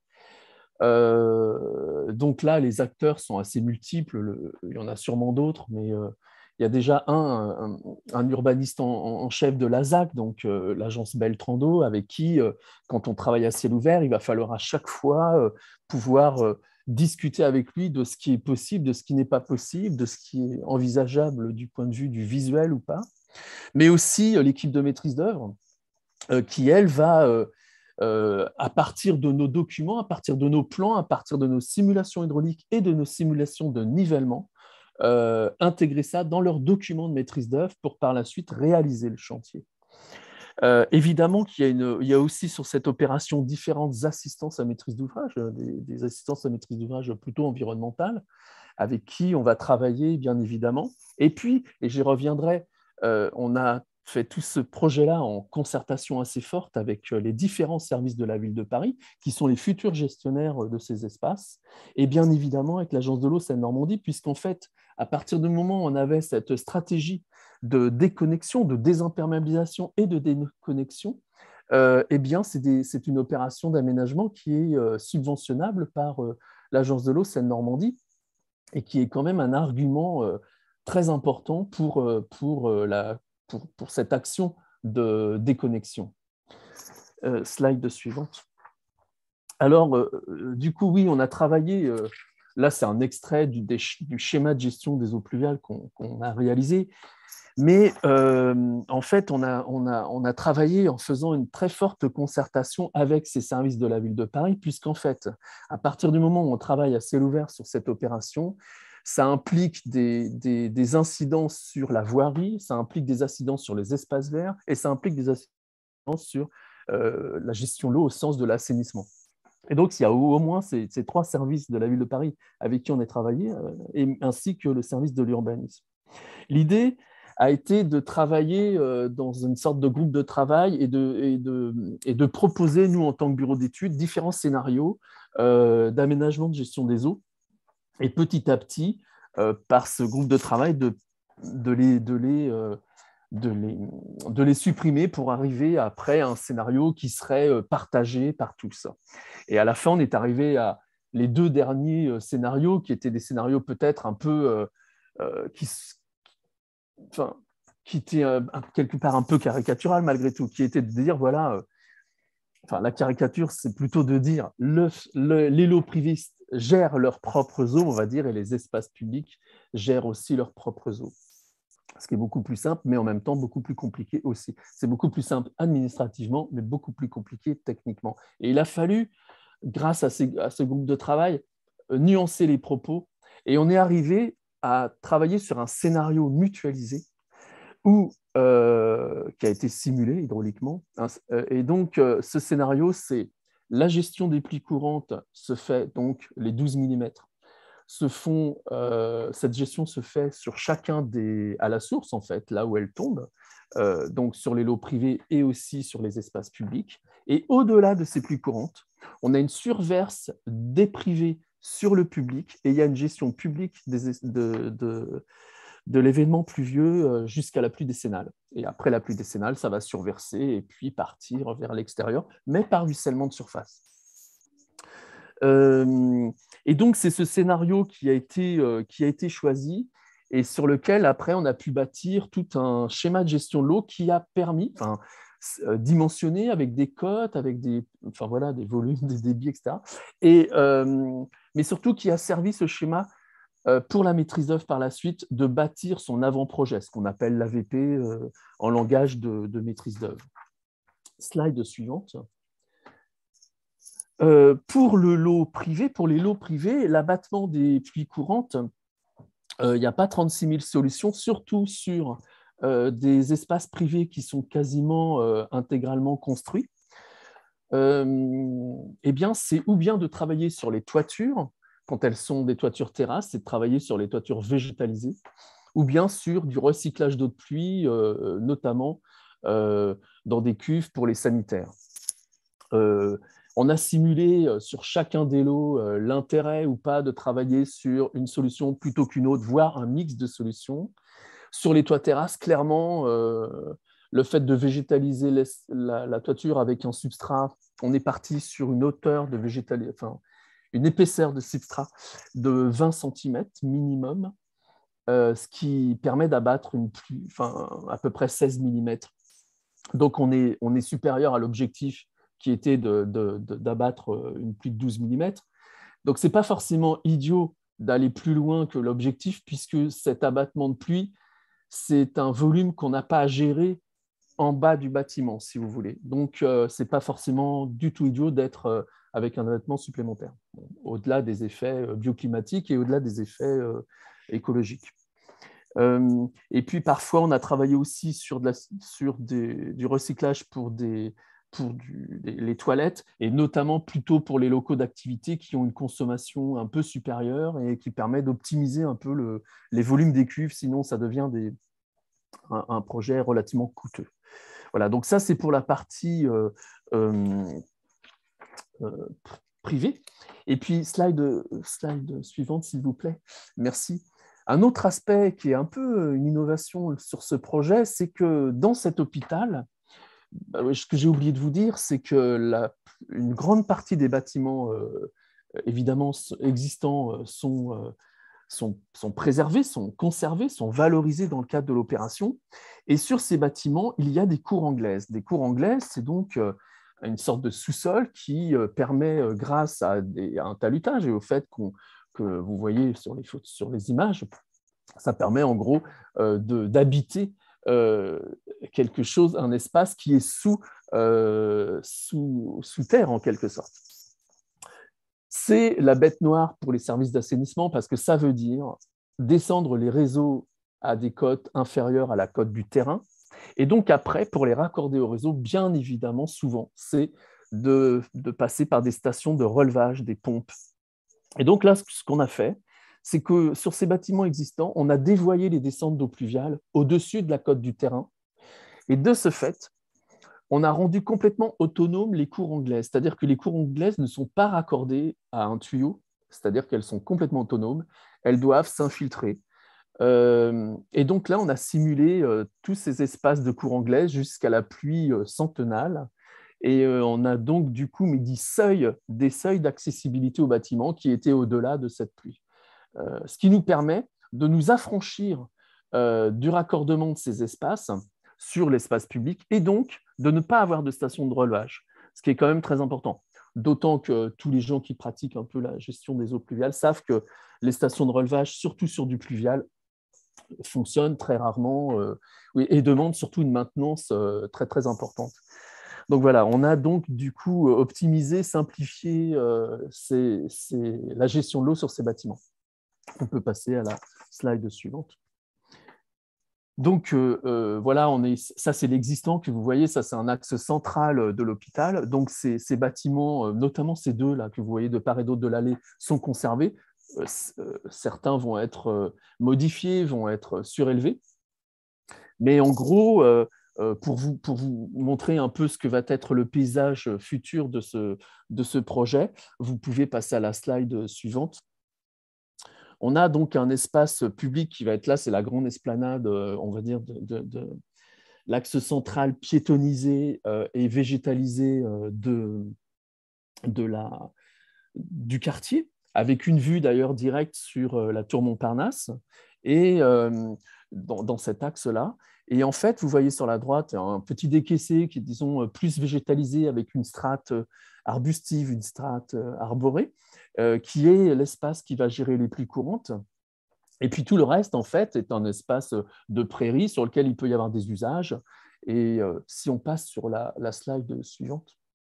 Euh, donc là, les acteurs sont assez multiples, le, il y en a sûrement d'autres, mais euh, il y a déjà un, un, un urbaniste en, en chef de l'A S A C, donc euh, l'agence Beltrando, avec qui, euh, quand on travaille à ciel ouvert, il va falloir à chaque fois euh, pouvoir euh, discuter avec lui de ce qui est possible, de ce qui n'est pas possible, de ce qui est envisageable du point de vue du visuel ou pas, mais aussi euh, l'équipe de maîtrise d'œuvre euh, qui, elle, va, euh, euh, à partir de nos documents, à partir de nos plans, à partir de nos simulations hydrauliques et de nos simulations de nivellement, euh, intégrer ça dans leurs documents de maîtrise d'œuvre pour par la suite réaliser le chantier. Euh, évidemment qu'il y a une, il y a aussi sur cette opération différentes assistances à maîtrise d'ouvrage, des, des assistances à maîtrise d'ouvrage plutôt environnementales, avec qui on va travailler bien évidemment. Et puis, et j'y reviendrai, euh, on a fait tout ce projet-là en concertation assez forte avec les différents services de la ville de Paris, qui sont les futurs gestionnaires de ces espaces, et bien évidemment avec l'Agence de l'eau Seine-Normandie, puisqu'en fait, à partir du moment où on avait cette stratégie de déconnexion, de désimperméabilisation et de déconnexion, euh, eh bien, c'est une opération d'aménagement qui est euh, subventionnable par euh, l'Agence de l'eau Seine-Normandie et qui est quand même un argument euh, très important pour, euh, pour, euh, la, pour, pour cette action de déconnexion. Euh, slide suivante. Alors, euh, du coup, oui, on a travaillé, euh, là c'est un extrait du, des, du schéma de gestion des eaux pluviales qu'on qu'on a réalisé, mais euh, en fait, on a, on, a, on a travaillé en faisant une très forte concertation avec ces services de la ville de Paris, puisqu'en fait, à partir du moment où on travaille à ciel ouvert sur cette opération, ça implique des, des, des incidences sur la voirie, ça implique des incidences sur les espaces verts, et ça implique des incidences sur euh, la gestion de l'eau au sens de l'assainissement. Et donc, il y a au moins ces, ces trois services de la ville de Paris avec qui on a travaillé, euh, et, ainsi que le service de l'urbanisme. L'idée a été de travailler euh, dans une sorte de groupe de travail et de, et de, et de proposer, nous, en tant que bureau d'études, différents scénarios euh, d'aménagement de gestion des eaux. Et petit à petit, euh, par ce groupe de travail, de, de, les, de, les, euh, de, les, de les supprimer pour arriver après à un scénario qui serait partagé par tous. Et à la fin, on est arrivé à les deux derniers scénarios, qui étaient des scénarios peut-être un peu... Euh, euh, qui, enfin, qui étaient euh, quelque part un peu caricatural malgré tout, qui était de dire, voilà, euh, enfin, la caricature, c'est plutôt de dire le, le, les lots privés gèrent leurs propres eaux, on va dire, et les espaces publics gèrent aussi leurs propres eaux. Ce qui est beaucoup plus simple, mais en même temps beaucoup plus compliqué aussi. C'est beaucoup plus simple administrativement, mais beaucoup plus compliqué techniquement. Et il a fallu, grâce à, ces, à ce groupe de travail, euh, nuancer les propos, et on est arrivé à travailler sur un scénario mutualisé où, euh, qui a été simulé hydrauliquement. Et donc, euh, ce scénario, c'est la gestion des pluies courantes se fait, donc les douze millimètres, se font, euh, cette gestion se fait sur chacun des, à la source, en fait, là où elle tombe, euh, donc sur les lots privés et aussi sur les espaces publics. Et au-delà de ces pluies courantes, on a une surverse des privés sur le public et il y a une gestion publique des, de, de, de l'événement pluvieux jusqu'à la pluie décennale. Et après la pluie décennale, ça va surverser et puis partir vers l'extérieur, mais par ruissellement de surface. Euh, et donc, c'est ce scénario qui a été, euh, qui a été choisi et sur lequel, après, on a pu bâtir tout un schéma de gestion de l'eau qui a permis, enfin, euh, dimensionné avec des cotes, avec des, enfin, voilà, des volumes, des débits, et cetera. Et, euh, mais surtout qui a servi ce schéma euh, pour la maîtrise d'œuvre par la suite de bâtir son avant-projet, ce qu'on appelle l'A V P euh, en langage de, de maîtrise d'œuvre. Slide suivante. Euh, pour le lot privé, pour les lots privés, l'abattement des pluies courantes, il n'y a pas trente-six mille solutions, surtout sur euh, des espaces privés qui sont quasiment euh, intégralement construits. Euh, eh bien, c'est ou bien de travailler sur les toitures, quand elles sont des toitures terrasses, c'est de travailler sur les toitures végétalisées, ou bien sur du recyclage d'eau de pluie, euh, notamment euh, dans des cuves pour les sanitaires. Euh, On a simulé sur chacun des lots l'intérêt ou pas de travailler sur une solution plutôt qu'une autre, voire un mix de solutions. Sur les toits terrasses, clairement, euh, le fait de végétaliser les, la, la toiture avec un substrat, on est parti sur une hauteur de végétalisation, enfin, une épaisseur de substrat de vingt centimètres minimum, euh, ce qui permet d'abattre une pluie, enfin, à peu près seize millimètres. Donc, on est, on est supérieur à l'objectif qui était de, de, de, d'abattre une pluie de douze millimètres. Donc, ce n'est pas forcément idiot d'aller plus loin que l'objectif, puisque cet abattement de pluie, c'est un volume qu'on n'a pas à gérer en bas du bâtiment, si vous voulez. Donc, euh, ce n'est pas forcément du tout idiot d'être euh, avec un abattement supplémentaire, bon, au-delà des effets bioclimatiques et au-delà des effets euh, écologiques. Euh, et puis, parfois, on a travaillé aussi sur, de la, sur des, du recyclage pour des pour du, les, les toilettes, et notamment plutôt pour les locaux d'activité qui ont une consommation un peu supérieure et qui permet d'optimiser un peu le, les volumes des cuves, sinon ça devient des, un, un projet relativement coûteux. Voilà, donc ça c'est pour la partie euh, euh, euh, privée. Et puis, slide, slide suivante, s'il vous plaît. Merci. Un autre aspect qui est un peu une innovation sur ce projet, c'est que dans cet hôpital, ce que j'ai oublié de vous dire, c'est que la, une grande partie des bâtiments euh, évidemment existants euh, sont, euh, sont, sont préservés, sont conservés, sont valorisés dans le cadre de l'opération. Et sur ces bâtiments, il y a des cours anglaises. Des cours anglaises, c'est donc euh, une sorte de sous-sol qui euh, permet, euh, grâce à, des, à un talutage et au fait qu'on, que vous voyez sur les, sur les images, ça permet en gros euh, de, d'habiter Euh, quelque chose, un espace qui est sous, euh, sous, sous terre en quelque sorte. C'est la bête noire pour les services d'assainissement parce que ça veut dire descendre les réseaux à des cotes inférieures à la cote du terrain. Et donc après, pour les raccorder au réseau, bien évidemment, souvent, c'est de, de passer par des stations de relevage, des pompes. Et donc là, ce qu'on a fait, c'est que sur ces bâtiments existants, on a dévoyé les descentes d'eau pluviale au-dessus de la cote du terrain. Et de ce fait, on a rendu complètement autonomes les cours anglaises. C'est-à-dire que les cours anglaises ne sont pas raccordées à un tuyau, c'est-à-dire qu'elles sont complètement autonomes. Elles doivent s'infiltrer. Euh, et donc là, on a simulé euh, tous ces espaces de cours anglaises jusqu'à la pluie euh, centenale. Et euh, on a donc du coup mis des seuils, des seuils d'accessibilité au bâtiment qui étaient au-delà de cette pluie. Euh, ce qui nous permet de nous affranchir euh, du raccordement de ces espaces sur l'espace public et donc de ne pas avoir de station de relevage, ce qui est quand même très important. D'autant que tous les gens qui pratiquent un peu la gestion des eaux pluviales savent que les stations de relevage, surtout sur du pluvial, fonctionnent très rarement euh, et demandent surtout une maintenance euh, très très importante. Donc voilà, on a donc du coup optimisé, simplifié euh, ces, ces, la gestion de l'eau sur ces bâtiments. On peut passer à la slide suivante. Donc euh, euh, voilà, on est, ça c'est l'existant que vous voyez, ça c'est un axe central de l'hôpital. Donc ces, ces bâtiments, notamment ces deux là que vous voyez de part et d'autre de l'allée, sont conservés. Euh, certains vont être modifiés, vont être surélevés. Mais en gros, euh, euh, pour, vous, pour vous montrer un peu ce que va être le paysage futur de ce, de ce projet. Vous pouvez passer à la slide suivante. On a donc un espace public qui va être là, c'est la grande esplanade, on va dire, de, de, de l'axe central piétonnisé euh, et végétalisé euh, de, de la, du quartier, avec une vue d'ailleurs directe sur euh, la tour Montparnasse, et euh, dans, dans cet axe-là. Et en fait, vous voyez sur la droite un petit décaissé qui est, disons, plus végétalisé avec une strate arbustive, une strate arborée, euh, qui est l'espace qui va gérer les pluies courantes. Et puis tout le reste, en fait, est un espace de prairie sur lequel il peut y avoir des usages. Et euh, si on passe sur la, la slide suivante.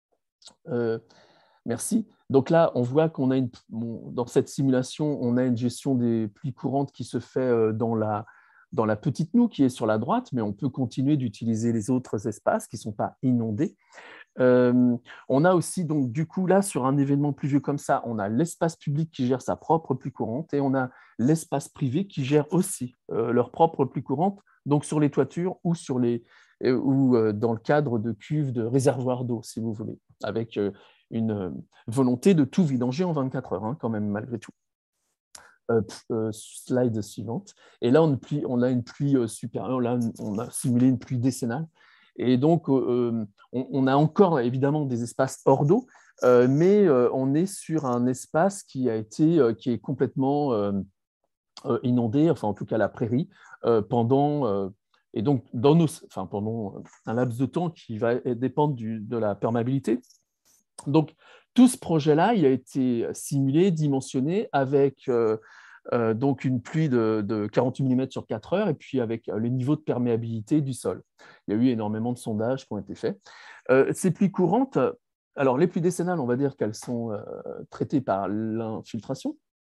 Euh, merci. Donc là, on voit qu'on a une, bon, dans cette simulation, on a une gestion des pluies courantes qui se fait dans la, dans la petite noue qui est sur la droite, mais on peut continuer d'utiliser les autres espaces qui ne sont pas inondés. Euh, on a aussi, donc, du coup, là, sur un événement pluvieux comme ça, on a l'espace public qui gère sa propre pluie courante et on a l'espace privé qui gère aussi euh, leur propre pluie courante, donc sur les toitures ou, sur les, euh, ou euh, dans le cadre de cuves de réservoirs d'eau, si vous voulez, avec euh, une euh, volonté de tout vidanger en vingt-quatre heures, hein, quand même, malgré tout. Euh, euh, slide suivante. Et là, on, pluie, on a une pluie euh, supérieure, là, on a simulé une pluie décennale. Et donc, euh, on, on a encore évidemment des espaces hors d'eau, euh, mais euh, on est sur un espace qui a été, euh, qui est complètement euh, euh, inondé, enfin en tout cas la prairie, euh, pendant, euh, et donc dans nos, enfin, pendant un laps de temps qui va dépendre du, de la perméabilité. Donc, tout ce projet-là, il a été simulé, dimensionné avec euh, euh, donc une pluie de, de quarante-huit millimètres sur quatre heures et puis avec le niveau de perméabilité du sol. Il y a eu énormément de sondages qui ont été faits. Euh, ces pluies courantes, alors les pluies décennales, on va dire qu'elles sont euh, traitées par l'infiltration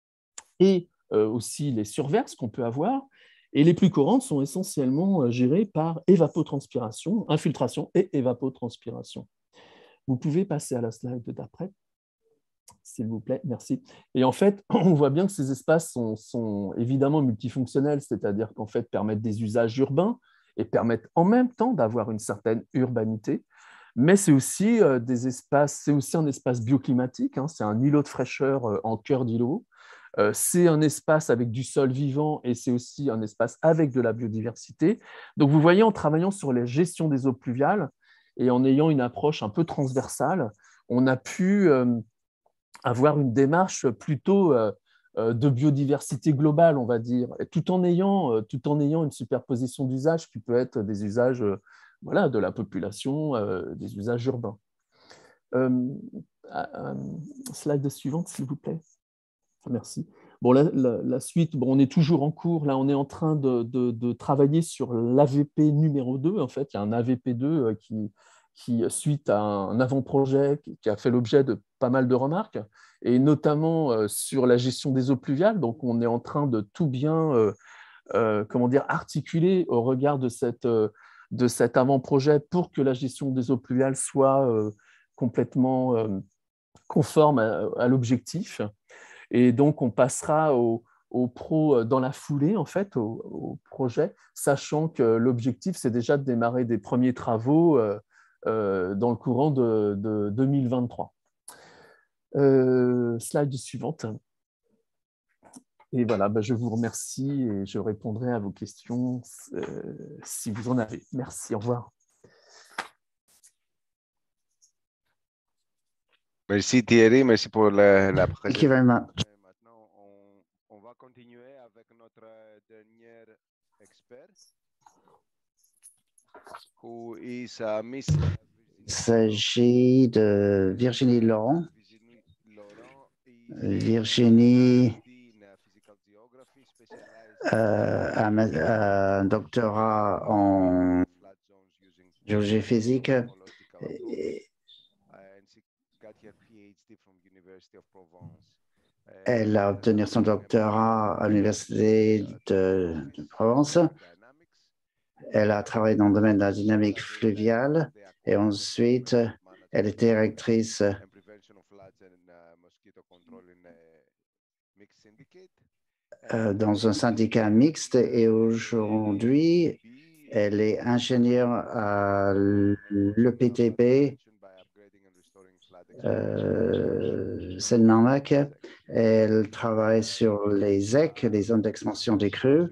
et euh, aussi les surverses qu'on peut avoir. Et les pluies courantes sont essentiellement gérées par évapotranspiration, infiltration et évapotranspiration. Vous pouvez passer à la slide d'après, s'il vous plaît, merci. Et en fait, on voit bien que ces espaces sont, sont évidemment multifonctionnels, c'est-à-dire qu'en fait, permettent des usages urbains et permettent en même temps d'avoir une certaine urbanité, mais c'est aussi, euh, des espaces, c'est aussi un espace bioclimatique, hein, c'est un îlot de fraîcheur euh, en cœur d'îlot, euh, c'est un espace avec du sol vivant et c'est aussi un espace avec de la biodiversité. Donc, vous voyez, en travaillant sur la gestion des eaux pluviales, et en ayant une approche un peu transversale, on a pu euh, avoir une démarche plutôt euh, de biodiversité globale, on va dire, et tout en ayant, euh, tout en ayant une superposition d'usages qui peut être des usages euh, voilà, de la population, euh, des usages urbains. Euh, euh, slide suivante, s'il vous plaît. Merci. Bon, la, la, la suite, bon, on est toujours en cours. Là, on est en train de, de, de travailler sur l'A V P numéro deux. En fait, il y a un A V P deux qui, qui suite à un avant-projet, qui a fait l'objet de pas mal de remarques, et notamment sur la gestion des eaux pluviales. Donc, on est en train de tout bien euh, euh, comment dire, articuler au regard de, cette, euh, de cet avant-projet pour que la gestion des eaux pluviales soit euh, complètement euh, conforme à, à l'objectif. Et donc, on passera au, au pro dans la foulée, en fait, au, au projet, sachant que l'objectif, c'est déjà de démarrer des premiers travaux euh, euh, dans le courant de, de deux mille vingt-trois. Euh, slide suivante. Et voilà, ben, je vous remercie et je répondrai à vos questions euh, si vous en avez. Merci, au revoir. Merci Thierry, merci pour la, la présentation. Thank you very much. Maintenant, on, on va continuer avec notre dernier expert, who is uh, Miss Il s'agit de Virginie Laurent. Virginie Laurent. Virginie euh, a a un doctorat en géologie physique. Et elle a obtenu son doctorat à l'Université de, de Provence. Elle a travaillé dans le domaine de la dynamique fluviale et ensuite, elle est directrice euh, dans un syndicat mixte et aujourd'hui, Elle est ingénieure à l'E P T B, euh, Seine-Normac. Elle travaille sur les Z E C, les zones d'expansion des crues.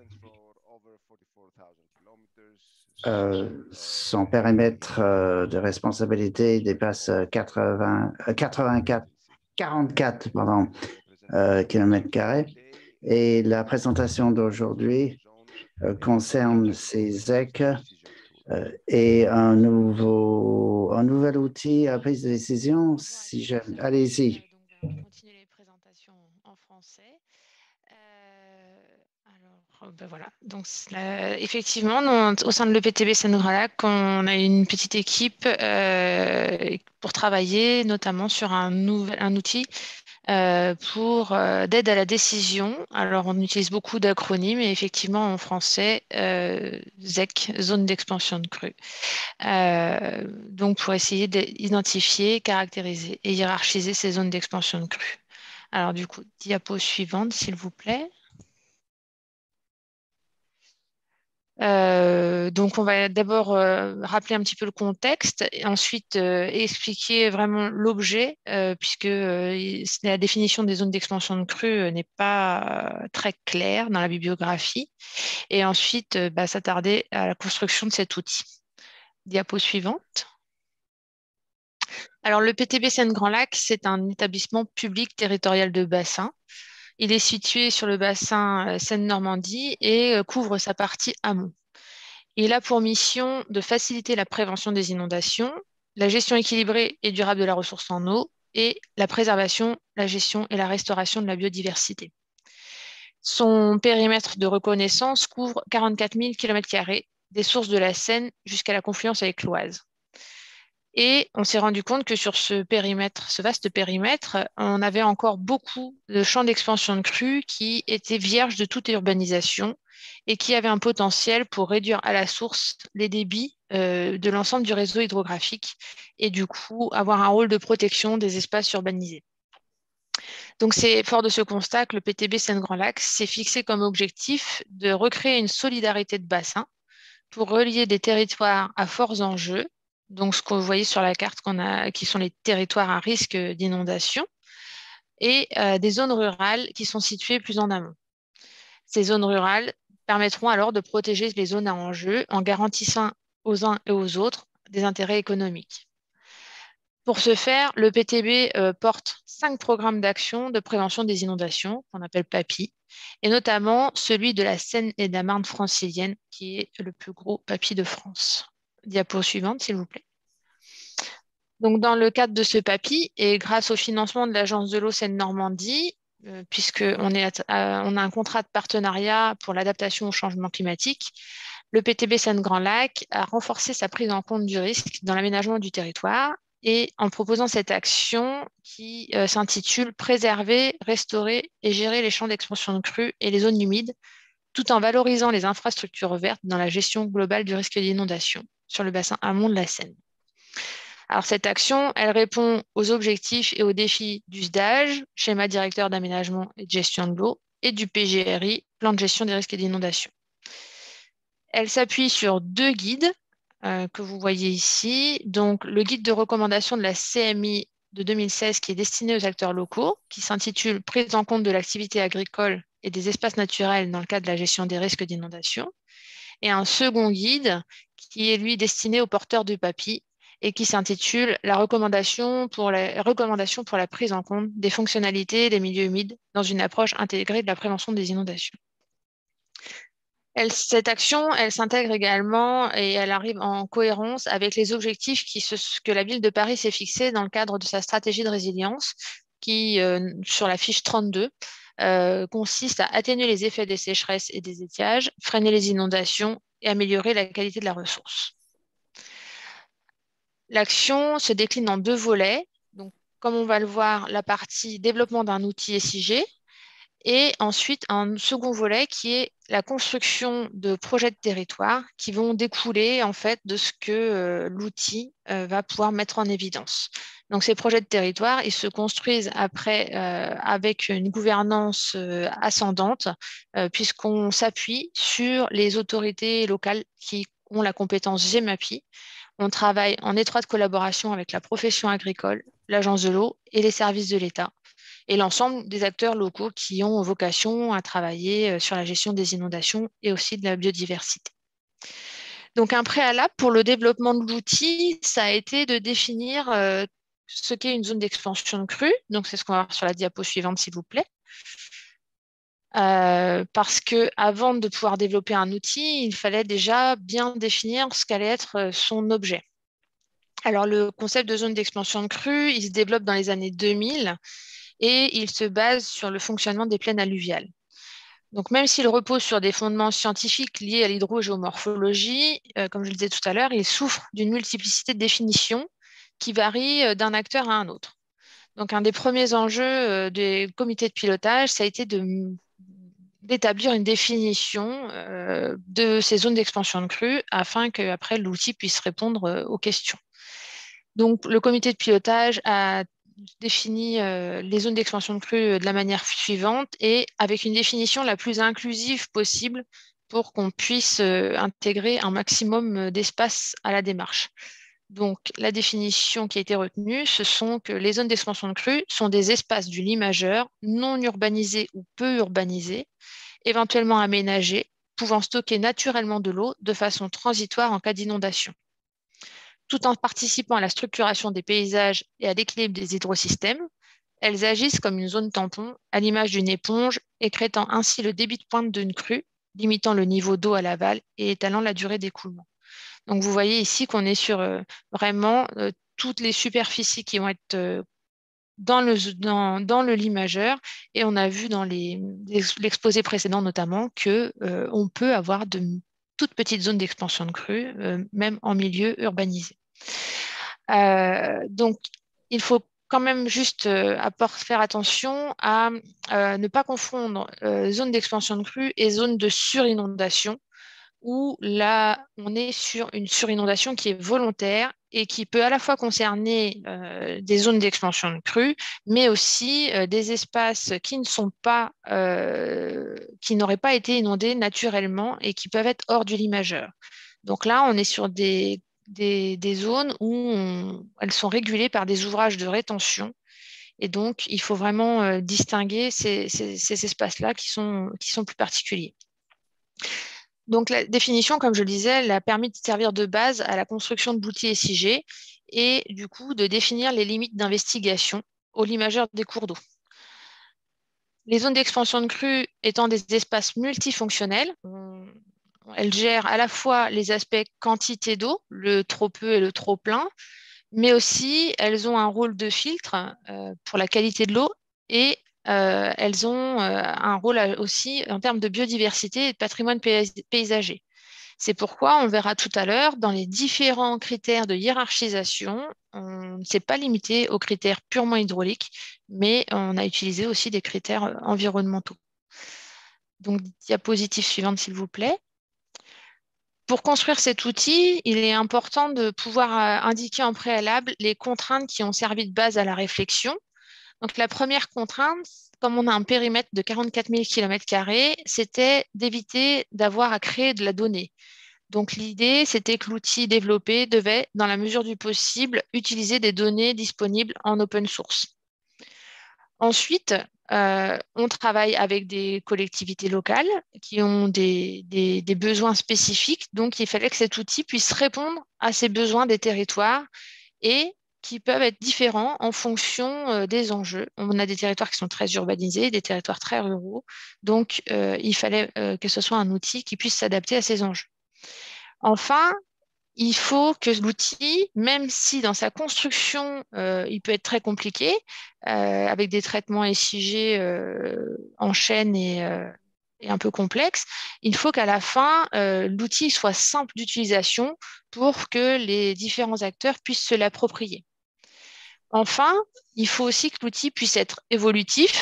Euh, son périmètre euh, de responsabilité dépasse quatre-vingts, euh, quatre-vingt-quatre, quarante-quatre pardon, euh, kilomètres carrés. Et la présentation d'aujourd'hui euh, concerne ces Z E C euh, et un, nouveau, un nouvel outil à prise de décision. Si je... Allez-y. Donc, on va continuer les présentations en français. Euh, alors, ben voilà. Donc, là, effectivement, nous, au sein de l'E P T B Seine-Grand-Lac, on a une petite équipe euh, pour travailler notamment sur un, nouvel, un outil euh, pour euh, d'aide à la décision. Alors, on utilise beaucoup d'acronymes et effectivement, en français, euh, Z E C, zone d'expansion de crue. Euh, donc, pour essayer d'identifier, caractériser et hiérarchiser ces zones d'expansion de crue. Alors, du coup, diapo suivante, s'il vous plaît. Euh, donc, on va d'abord euh, rappeler un petit peu le contexte et ensuite euh, expliquer vraiment l'objet, euh, puisque euh, la définition des zones d'expansion de crue n'est pas euh, très claire dans la bibliographie. Et ensuite, euh, bah, s'attarder à la construction de cet outil. Diapo suivante. Alors, le P T B Seine-Grand-Lac, c'est un établissement public territorial de bassin. Il est situé sur le bassin euh, Seine-Normandie et euh, couvre sa partie amont. Il a pour mission de faciliter la prévention des inondations, la gestion équilibrée et durable de la ressource en eau et la préservation, la gestion et la restauration de la biodiversité. Son périmètre de reconnaissance couvre quarante-quatre mille kilomètres carrés des sources de la Seine jusqu'à la confluence avec l'Oise. Et on s'est rendu compte que sur ce périmètre, ce vaste périmètre, on avait encore beaucoup de champs d'expansion de crues qui étaient vierges de toute urbanisation et qui avaient un potentiel pour réduire à la source les débits euh, de l'ensemble du réseau hydrographique et du coup avoir un rôle de protection des espaces urbanisés. Donc c'est fort de ce constat que le P T B Seine-Grand-Lac s'est fixé comme objectif de recréer une solidarité de bassin pour relier des territoires à forts enjeux. Donc, ce que vous voyez sur la carte, qu'on a, qui sont les territoires à risque d'inondation, et euh, des zones rurales qui sont situées plus en amont. Ces zones rurales permettront alors de protéger les zones à enjeu en garantissant aux uns et aux autres des intérêts économiques. Pour ce faire, le P T B euh, porte cinq programmes d'action de prévention des inondations, qu'on appelle PAPI, et notamment celui de la Seine et de la Marne francilienne, qui est le plus gros PAPI de France. Diapo suivante, s'il vous plaît. Donc, dans le cadre de ce PAPI, et grâce au financement de l'Agence de l'eau Seine-Normandie, euh, puisqu'on est à, on a un contrat de partenariat pour l'adaptation au changement climatique, le P T B Seine-Grand-Lac a renforcé sa prise en compte du risque dans l'aménagement du territoire et en proposant cette action qui euh, s'intitule « Préserver, restaurer et gérer les champs d'expansion de crues et les zones humides » tout en valorisant les infrastructures vertes dans la gestion globale du risque d'inondation sur le bassin amont de la Seine. Alors, cette action, elle répond aux objectifs et aux défis du S D A G, schéma directeur d'aménagement et de gestion de l'eau, et du P G R I, plan de gestion des risques d'inondation. Elle s'appuie sur deux guides euh, que vous voyez ici. Donc, le guide de recommandation de la C M I de deux mille seize qui est destiné aux acteurs locaux, qui s'intitule « Prise en compte de l'activité agricole et des espaces naturels dans le cadre de la gestion des risques d'inondation ». Et un second guide qui est, lui, destiné aux porteurs du PAPI et qui s'intitule « La recommandation pour la, recommandation pour la prise en compte des fonctionnalités des milieux humides dans une approche intégrée de la prévention des inondations ». Elle, cette action, elle s'intègre également et elle arrive en cohérence avec les objectifs qui se, que la ville de Paris s'est fixés dans le cadre de sa stratégie de résilience qui, euh, sur la fiche trente-deux, euh, consiste à atténuer les effets des sécheresses et des étiages, freiner les inondations et améliorer la qualité de la ressource. L'action se décline en deux volets. Donc, comme on va le voir, la partie développement d'un outil S I G Et ensuite, un second volet qui est la construction de projets de territoire qui vont découler en fait de ce que euh, l'outil euh, va pouvoir mettre en évidence. Donc, ces projets de territoire, ils se construisent après euh, avec une gouvernance euh, ascendante, euh, puisqu'on s'appuie sur les autorités locales qui ont la compétence GEMAPI. On travaille en étroite collaboration avec la profession agricole, l'Agence de l'eau et les services de l'État, et l'ensemble des acteurs locaux qui ont vocation à travailler sur la gestion des inondations et aussi de la biodiversité. Donc, un préalable pour le développement de l'outil, ça a été de définir euh, ce qu'est une zone d'expansion de crue. Donc, c'est ce qu'on va voir sur la diapo suivante, s'il vous plaît. Euh, parce qu'avant de pouvoir développer un outil, il fallait déjà bien définir ce qu'allait être son objet. Alors, le concept de zone d'expansion de crue, il se développe dans les années deux mille et il se base sur le fonctionnement des plaines alluviales. Donc, même s'il repose sur des fondements scientifiques liés à l'hydrogéomorphologie, euh, comme je le disais tout à l'heure, il souffre d'une multiplicité de définitions qui varient d'un acteur à un autre. Donc, un des premiers enjeux euh, des comités de pilotage, ça a été de d'établir une définition euh, de ces zones d'expansion de crue afin qu'après l'outil puisse répondre euh, aux questions. Donc, le comité de pilotage a défini euh, les zones d'expansion de crue de la manière suivante et avec une définition la plus inclusive possible pour qu'on puisse euh, intégrer un maximum d'espace à la démarche. Donc, la définition qui a été retenue, ce sont que les zones d'expansion de crue sont des espaces du lit majeur non urbanisés ou peu urbanisés, éventuellement aménagés, pouvant stocker naturellement de l'eau de façon transitoire en cas d'inondation. Tout en participant à la structuration des paysages et à l'équilibre des hydrosystèmes, elles agissent comme une zone tampon, à l'image d'une éponge, écrêtant ainsi le débit de pointe d'une crue, limitant le niveau d'eau à l'aval et étalant la durée d'écoulement. Donc, vous voyez ici qu'on est sur euh, vraiment euh, toutes les superficies qui vont être euh, dans, le, dans, dans le lit majeur. Et on a vu dans l'exposé précédent notamment qu'on euh, peut avoir de toutes petites zones d'expansion de crue, euh, même en milieu urbanisé. Euh, donc, il faut quand même juste euh, faire attention à euh, ne pas confondre euh, zone d'expansion de crue et zone de surinondation, où là, on est sur une surinondation qui est volontaire et qui peut à la fois concerner euh, des zones d'expansion de crue, mais aussi euh, des espaces qui ne sont pas, euh, qui n'auraient pas été inondés naturellement et qui peuvent être hors du lit majeur. Donc là, on est sur des, des, des zones où on, elles sont régulées par des ouvrages de rétention. Et donc, il faut vraiment euh, distinguer ces, ces, ces espaces-là qui sont, qui sont plus particuliers. Donc, la définition, comme je le disais, elle a permis de servir de base à la construction de l'outil S I G et du coup de définir les limites d'investigation au lit majeur des cours d'eau. Les zones d'expansion de crue étant des espaces multifonctionnels, on, elles gèrent à la fois les aspects quantité d'eau, le trop peu et le trop plein, mais aussi elles ont un rôle de filtre euh, pour la qualité de l'eau et Euh, elles ont euh, un rôle aussi en termes de biodiversité et de patrimoine paysager. C'est pourquoi on verra tout à l'heure, dans les différents critères de hiérarchisation, on ne s'est pas limité aux critères purement hydrauliques, mais on a utilisé aussi des critères environnementaux. Donc, diapositive suivante, s'il vous plaît. Pour construire cet outil, il est important de pouvoir indiquer en préalable les contraintes qui ont servi de base à la réflexion. Donc, la première contrainte, comme on a un périmètre de quarante-quatre mille kilomètres carrés, c'était d'éviter d'avoir à créer de la donnée. Donc, l'idée, c'était que l'outil développé devait, dans la mesure du possible, utiliser des données disponibles en open source. Ensuite, euh, on travaille avec des collectivités locales qui ont des, des, des besoins spécifiques. Donc, il fallait que cet outil puisse répondre à ces besoins des territoires et qui peuvent être différents en fonction euh, des enjeux. On a des territoires qui sont très urbanisés, des territoires très ruraux. Donc, euh, il fallait euh, que ce soit un outil qui puisse s'adapter à ces enjeux. Enfin, il faut que l'outil, même si dans sa construction, euh, il peut être très compliqué, euh, avec des traitements S I G euh, en chaîne et, euh, et un peu complexes, il faut qu'à la fin, euh, l'outil soit simple d'utilisation pour que les différents acteurs puissent se l'approprier. Enfin, il faut aussi que l'outil puisse être évolutif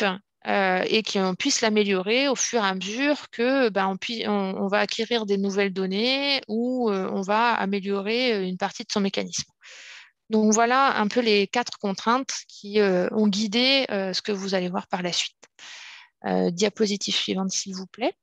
euh, et qu'on puisse l'améliorer au fur et à mesure que ben, on, puis, on, on va acquérir des nouvelles données ou euh, on va améliorer une partie de son mécanisme. Donc voilà un peu les quatre contraintes qui euh, ont guidé euh, ce que vous allez voir par la suite. Euh, diapositive suivante, s'il vous plaît.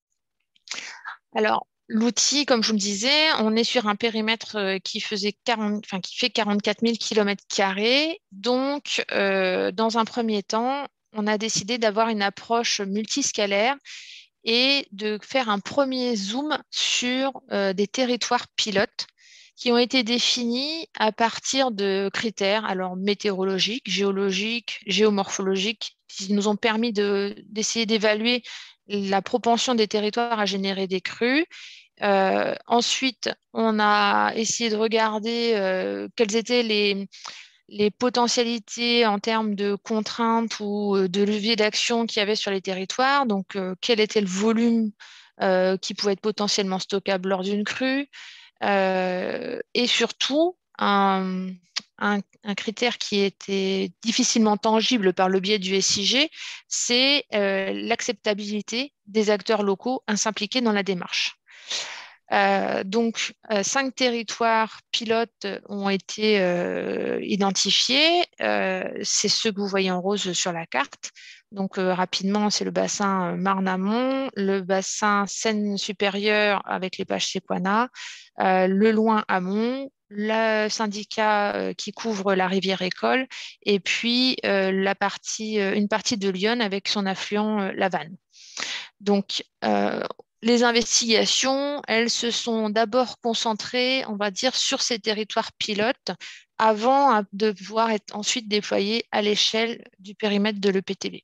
Alors, l'outil, comme je vous le disais, on est sur un périmètre qui, faisait quarante, enfin, qui fait quarante-quatre mille kilomètres carrés. Donc, euh, dans un premier temps, on a décidé d'avoir une approche multiscalaire et de faire un premier zoom sur euh, des territoires pilotes qui ont été définis à partir de critères alors météorologiques, géologiques, géomorphologiques, qui nous ont permis de, d'essayer d'évaluer la propension des territoires à générer des crues. Euh, ensuite, on a essayé de regarder euh, quelles étaient les, les potentialités en termes de contraintes ou de leviers d'action qu'il y avait sur les territoires. Donc, euh, quel était le volume euh, qui pouvait être potentiellement stockable lors d'une crue. Euh, et surtout, un, un, un critère qui était difficilement tangible par le biais du S I G, c'est euh, l'acceptabilité des acteurs locaux s'impliquer dans la démarche. Euh, donc, euh, cinq territoires pilotes ont été euh, identifiés. Euh, c'est ceux que vous voyez en rose sur la carte. Donc, euh, rapidement, c'est le bassin Marne-Amont, le bassin Seine supérieure avec les Pages Sequana, euh, le Loing-Amont, le syndicat euh, qui couvre la rivière École, et puis euh, la partie, euh, une partie de l'Yonne avec son affluent euh, la Vanne. Donc, euh, les investigations, elles se sont d'abord concentrées, on va dire, sur ces territoires pilotes avant de pouvoir être ensuite déployées à l'échelle du périmètre de l'E P T B.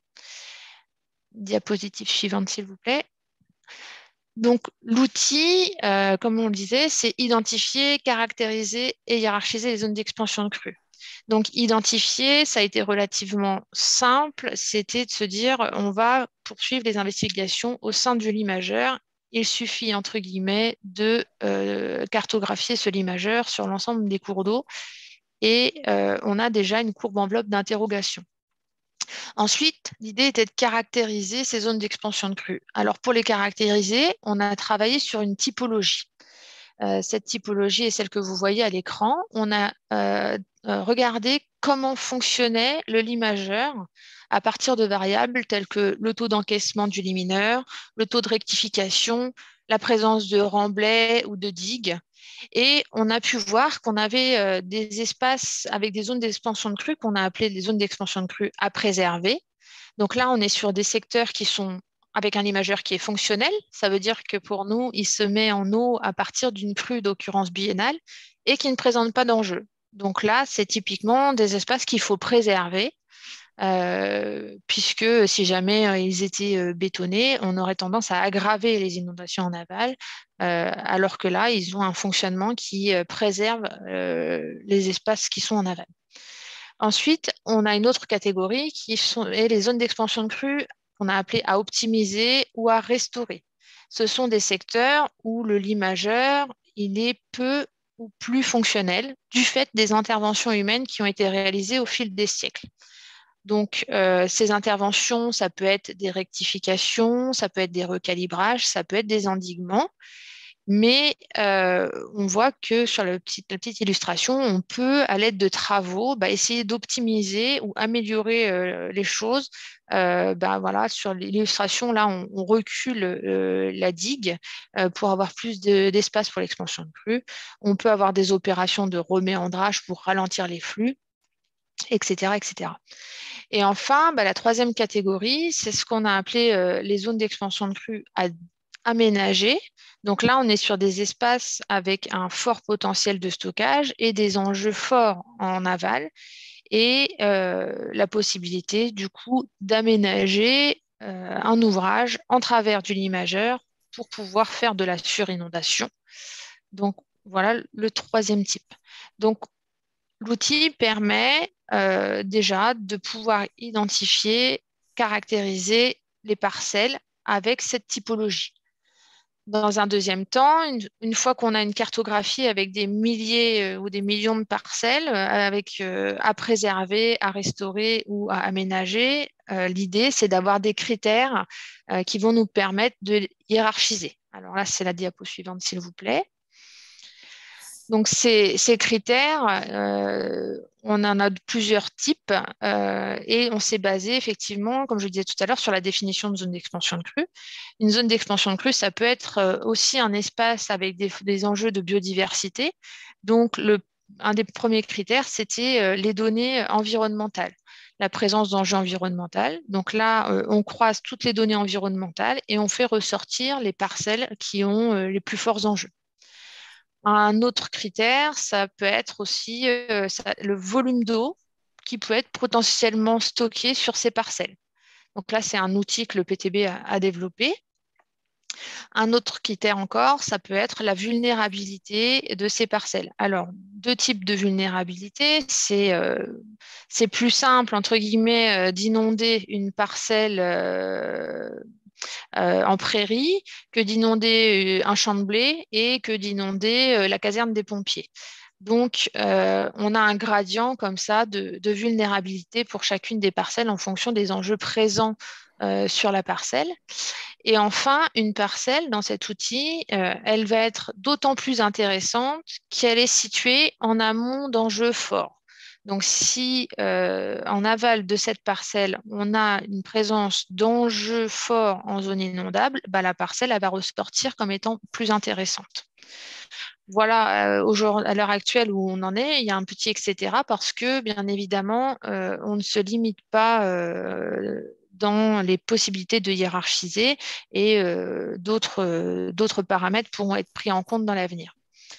Diapositive suivante, s'il vous plaît. Donc, l'outil, euh, comme on le disait, c'est identifier, caractériser et hiérarchiser les zones d'expansion de crue. Donc, identifier, ça a été relativement simple. C'était de se dire, on va poursuivre les investigations au sein du lit majeur. Il suffit, entre guillemets, de euh, cartographier ce lit majeur sur l'ensemble des cours d'eau et euh, on a déjà une courbe enveloppe d'interrogation. Ensuite, l'idée était de caractériser ces zones d'expansion de crue. Alors, pour les caractériser, on a travaillé sur une typologie. Euh, cette typologie est celle que vous voyez à l'écran. On a euh, regardé comment fonctionnait le lit majeur à partir de variables telles que le taux d'encaissement du lit mineur, le taux de rectification, la présence de remblais ou de digues. Et on a pu voir qu'on avait euh, des espaces avec des zones d'expansion de crue qu'on a appelées des zones d'expansion de crue à préserver. Donc là, on est sur des secteurs qui sont avec un lit majeur qui est fonctionnel. Ça veut dire que pour nous, il se met en eau à partir d'une crue d'occurrence biennale et qui ne présente pas d'enjeu. Donc là, c'est typiquement des espaces qu'il faut préserver. Euh, puisque si jamais euh, ils étaient euh, bétonnés, on aurait tendance à aggraver les inondations en aval, euh, alors que là, ils ont un fonctionnement qui euh, préserve euh, les espaces qui sont en aval. Ensuite, on a une autre catégorie qui sont est les zones d'expansion de crue qu'on a appelées à optimiser ou à restaurer. Ce sont des secteurs où le lit majeur, il est peu ou plus fonctionnel du fait des interventions humaines qui ont été réalisées au fil des siècles. Donc, euh, ces interventions, ça peut être des rectifications, ça peut être des recalibrages, ça peut être des endiguements. Mais euh, on voit que sur la petite, la petite illustration, on peut, à l'aide de travaux, bah, essayer d'optimiser ou améliorer euh, les choses. Euh, bah, voilà, sur l'illustration, là, on, on recule euh, la digue euh, pour avoir plus de, d'espace pour l'expansion de crue. On peut avoir des opérations de reméandrage pour ralentir les flux, et cetera, et cetera. Et enfin, bah, la troisième catégorie, c'est ce qu'on a appelé euh, les zones d'expansion de crue à aménager. Donc là, on est sur des espaces avec un fort potentiel de stockage et des enjeux forts en aval et euh, la possibilité, du coup, d'aménager euh, un ouvrage en travers du lit majeur pour pouvoir faire de la surinondation. Donc, voilà le troisième type. Donc, l'outil permet euh, déjà de pouvoir identifier, caractériser les parcelles avec cette typologie. Dans un deuxième temps, une, une fois qu'on a une cartographie avec des milliers euh, ou des millions de parcelles euh, avec, euh, à préserver, à restaurer ou à aménager, euh, l'idée, c'est d'avoir des critères euh, qui vont nous permettre de hiérarchiser. Alors là, c'est la diapo suivante, s'il vous plaît. Donc, ces, ces critères, euh, on en a plusieurs types euh, et on s'est basé effectivement, comme je le disais tout à l'heure, sur la définition de zone d'expansion de crue. Une zone d'expansion de crue, ça peut être aussi un espace avec des, des enjeux de biodiversité. Donc, le, un des premiers critères, c'était les données environnementales, la présence d'enjeux environnementaux. Donc là, euh, on croise toutes les données environnementales et on fait ressortir les parcelles qui ont euh, les plus forts enjeux. Un autre critère, ça peut être aussi euh, ça, le volume d'eau qui peut être potentiellement stocké sur ces parcelles. Donc là, c'est un outil que le P T B a, a développé. Un autre critère encore, ça peut être la vulnérabilité de ces parcelles. Alors, deux types de vulnérabilité. C'est euh, c'est plus simple, entre guillemets, euh, d'inonder une parcelle euh, Euh, en prairie que d'inonder un champ de blé et que d'inonder euh, la caserne des pompiers. Donc, euh, on a un gradient comme ça de, de vulnérabilité pour chacune des parcelles en fonction des enjeux présents euh, sur la parcelle. Et enfin, une parcelle dans cet outil, euh, elle va être d'autant plus intéressante qu'elle est située en amont d'enjeux forts. Donc, si euh, en aval de cette parcelle, on a une présence d'enjeux forts en zone inondable, bah, la parcelle elle va ressortir comme étant plus intéressante. Voilà, euh, à l'heure actuelle où on en est, il y a un petit et cetera parce que, bien évidemment, euh, on ne se limite pas euh, dans les possibilités de hiérarchiser et euh, d'autres euh, d'autres paramètres pourront être pris en compte dans l'avenir.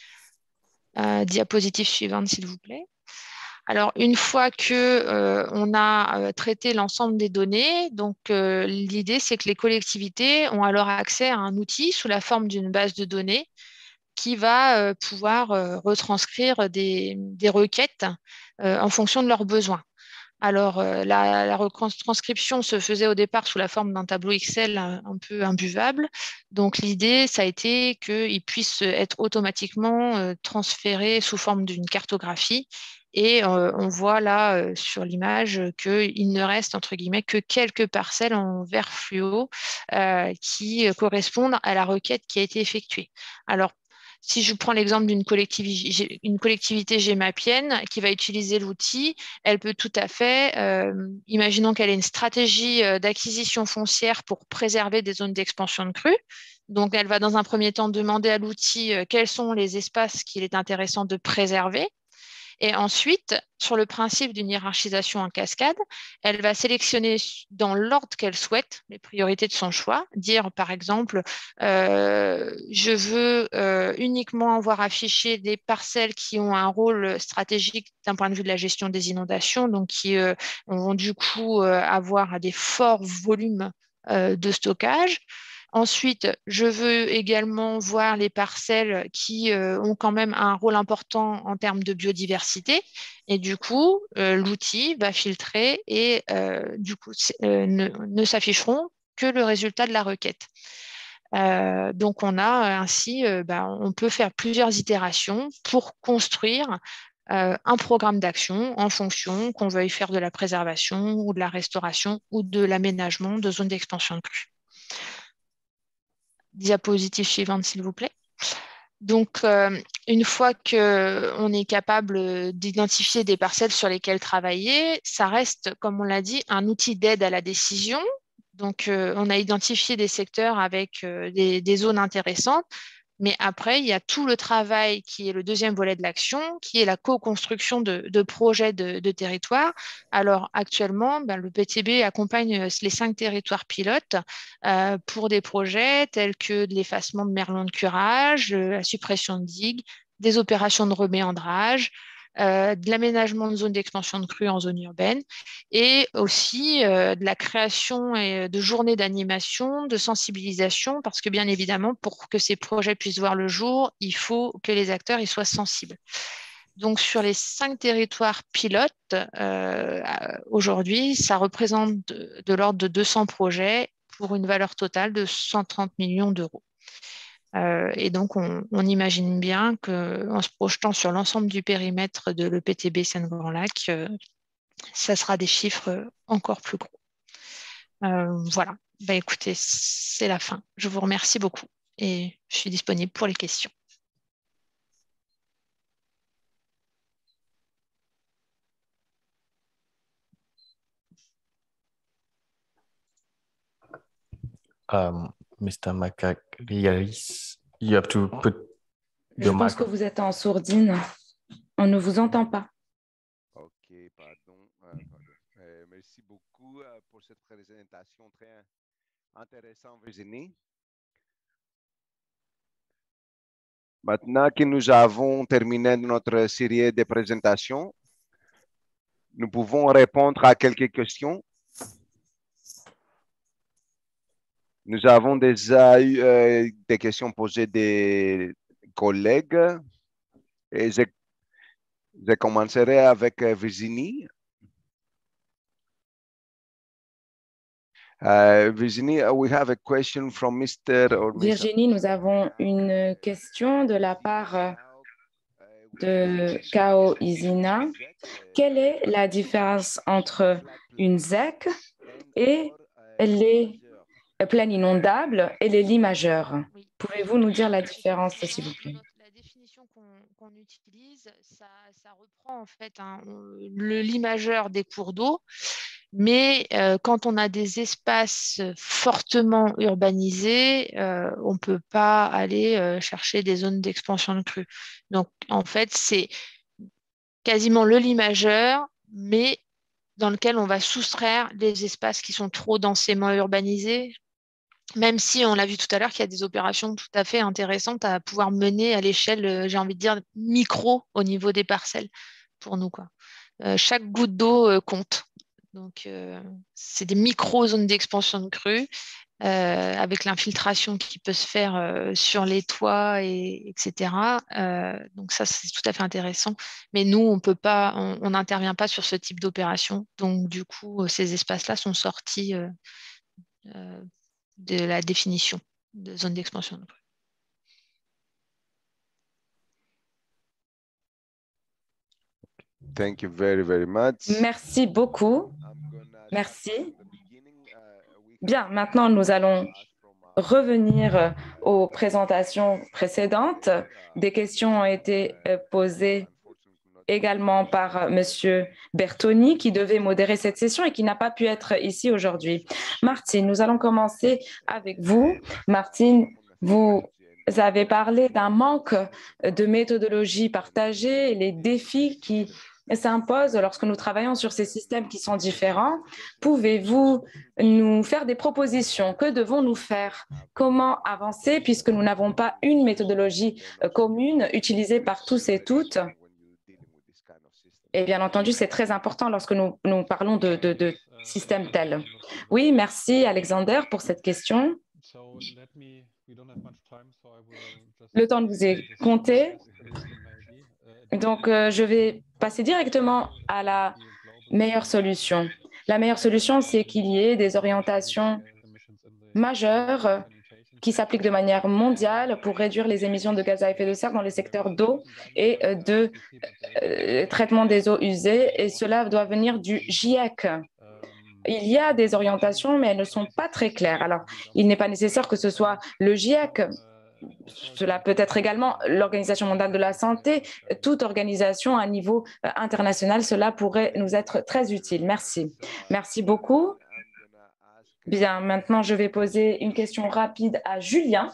Euh, diapositive suivante, s'il vous plaît. Alors, une fois que euh, on a euh, traité l'ensemble des données, donc euh, l'idée, c'est que les collectivités ont alors accès à un outil sous la forme d'une base de données qui va euh, pouvoir euh, retranscrire des, des requêtes euh, en fonction de leurs besoins. Alors, euh, la, la retranscription se faisait au départ sous la forme d'un tableau Excel un, un peu imbuvable. Donc, l'idée, ça a été qu'il puisse être automatiquement euh, transféré sous forme d'une cartographie. Et euh, on voit là euh, sur l'image qu'il ne reste entre guillemets que quelques parcelles en vert fluo euh, qui correspondent à la requête qui a été effectuée. Alors, si je prends l'exemple d'une collectivité, une collectivité gémapienne qui va utiliser l'outil, elle peut tout à fait, euh, imaginons qu'elle ait une stratégie d'acquisition foncière pour préserver des zones d'expansion de crue. Donc, elle va dans un premier temps demander à l'outil euh, quels sont les espaces qu'il est intéressant de préserver. Et ensuite, sur le principe d'une hiérarchisation en cascade, elle va sélectionner dans l'ordre qu'elle souhaite les priorités de son choix, dire par exemple, euh, je veux euh, uniquement avoir affiché des parcelles qui ont un rôle stratégique d'un point de vue de la gestion des inondations, donc qui euh, vont du coup euh, avoir des forts volumes euh, de stockage. Ensuite, je veux également voir les parcelles qui euh, ont quand même un rôle important en termes de biodiversité. Et du coup, euh, l'outil va filtrer et euh, du coup, euh, ne, ne s'afficheront que le résultat de la requête. Euh, donc, on a ainsi, euh, bah, on peut faire plusieurs itérations pour construire euh, un programme d'action en fonction qu'on veuille faire de la préservation ou de la restauration ou de l'aménagement de zones d'expansion de crue. Diapositive suivante, s'il vous plaît. Donc, euh, une fois qu'on est capable d'identifier des parcelles sur lesquelles travailler, ça reste, comme on l'a dit, un outil d'aide à la décision. Donc, euh, on a identifié des secteurs avec euh, des, des zones intéressantes. Mais après, il y a tout le travail qui est le deuxième volet de l'action, qui est la co-construction de, de projets de, de territoire. Alors actuellement, ben, le P T B accompagne les cinq territoires pilotes euh, pour des projets tels que de l'effacement de merlons de curage, la suppression de digues, des opérations de reméandrage, Euh, de l'aménagement de zones d'expansion de crue en zone urbaine et aussi euh, de la création et de journées d'animation, de sensibilisation, parce que bien évidemment, pour que ces projets puissent voir le jour, il faut que les acteurs y soient sensibles. Donc, sur les cinq territoires pilotes, euh, aujourd'hui, ça représente de, de l'ordre de deux cents projets pour une valeur totale de cent trente millions d'euros. Euh, et donc, on, on imagine bien qu'en se projetant sur l'ensemble du périmètre de l'E P T B Seine-Grand Lac, euh, ça sera des chiffres encore plus gros. Euh, voilà. Bah, écoutez, c'est la fin. Je vous remercie beaucoup et je suis disponible pour les questions. Um, Mister Macariaris, you have to put Je your pense que mic. vous êtes en sourdine. On ne vous entend pas. Ok, pardon. euh, pardon. Euh, merci beaucoup euh, pour cette présentation très intéressante, Virginie. Maintenant que nous avons terminé notre série de présentations, nous pouvons répondre à quelques questions. Nous avons déjà eu euh, des questions posées des collègues. Et je, je commencerai avec euh, Virginie. Uh, Virginie, uh, we have a question from Mister or Miss Virginie, nous avons une question de la part de Kao Izina. Quelle est la différence entre une Z E C et les plaines inondables et les lits majeurs? Oui. Pouvez-vous nous dire la différence, s'il vous plaît? La définition qu'on qu'on utilise, ça, ça reprend en fait hein, le lit majeur des cours d'eau, mais euh, quand on a des espaces fortement urbanisés, euh, on ne peut pas aller euh, chercher des zones d'expansion de crue. Donc en fait, c'est quasiment le lit majeur, mais dans lequel on va soustraire les espaces qui sont trop densément urbanisés, même si on l'a vu tout à l'heure qu'il y a des opérations tout à fait intéressantes à pouvoir mener à l'échelle, euh, j'ai envie de dire, micro au niveau des parcelles pour nous, quoi. Euh, chaque goutte d'eau euh, compte. Donc, euh, c'est des micro-zones d'expansion de crue euh, avec l'infiltration qui peut se faire euh, sur les toits, et, etc. Euh, donc, ça, c'est tout à fait intéressant. Mais nous, on peut pas, on n'intervient pas sur ce type d'opération. Donc, du coup, ces espaces-là sont sortis euh, euh, de la définition de zone d'expansion de crue. Thank you very, very much. Merci beaucoup. Merci. Bien, maintenant, nous allons revenir aux présentations précédentes. Des questions ont été posées également par M. Bertoni, qui devait modérer cette session et qui n'a pas pu être ici aujourd'hui. Martine, nous allons commencer avec vous. Martine, vous avez parlé d'un manque de méthodologie partagée et les défis qui s'imposent lorsque nous travaillons sur ces systèmes qui sont différents. Pouvez-vous nous faire des propositions? Que devons-nous faire? Comment avancer puisque nous n'avons pas une méthodologie commune utilisée par tous et toutes? Et bien entendu, c'est très important lorsque nous, nous parlons de, de, de systèmes tels. Oui, merci Alexander pour cette question. Le temps nous est compté. Donc, euh, je vais passer directement à la meilleure solution. La meilleure solution, c'est qu'il y ait des orientations majeures qui s'appliquent de manière mondiale pour réduire les émissions de gaz à effet de serre dans les secteurs d'eau et de euh, traitement des eaux usées. Et cela doit venir du GIEC. Il y a des orientations, mais elles ne sont pas très claires. Alors, il n'est pas nécessaire que ce soit le GIEC. Cela peut être également l'Organisation mondiale de la santé, toute organisation à niveau international. Cela pourrait nous être très utile. Merci. Merci beaucoup. Bien, maintenant, je vais poser une question rapide à Julien.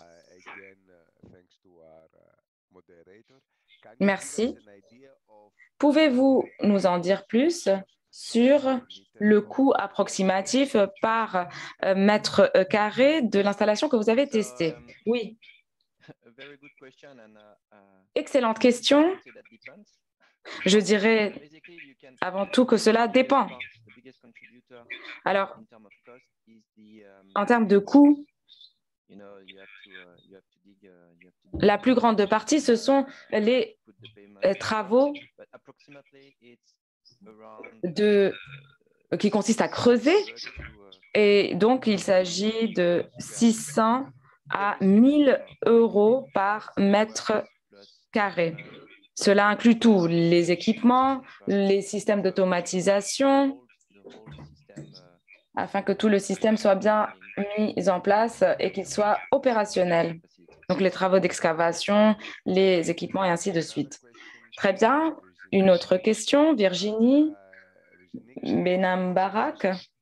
Merci. Pouvez-vous nous en dire plus sur le coût approximatif par mètre carré de l'installation que vous avez testée? Oui. Excellente question. Je dirais avant tout que cela dépend. Alors, en termes de coût, la plus grande partie, ce sont les travaux de, qui consistent à creuser. Et donc, il s'agit de six cents à mille euros par mètre carré. Cela inclut tout, les équipements, les systèmes d'automatisation, afin que tout le système soit bien mis en place et qu'il soit opérationnel. Donc les travaux d'excavation, les équipements et ainsi de suite. Très bien. Une autre question, Virginie Benham Barak.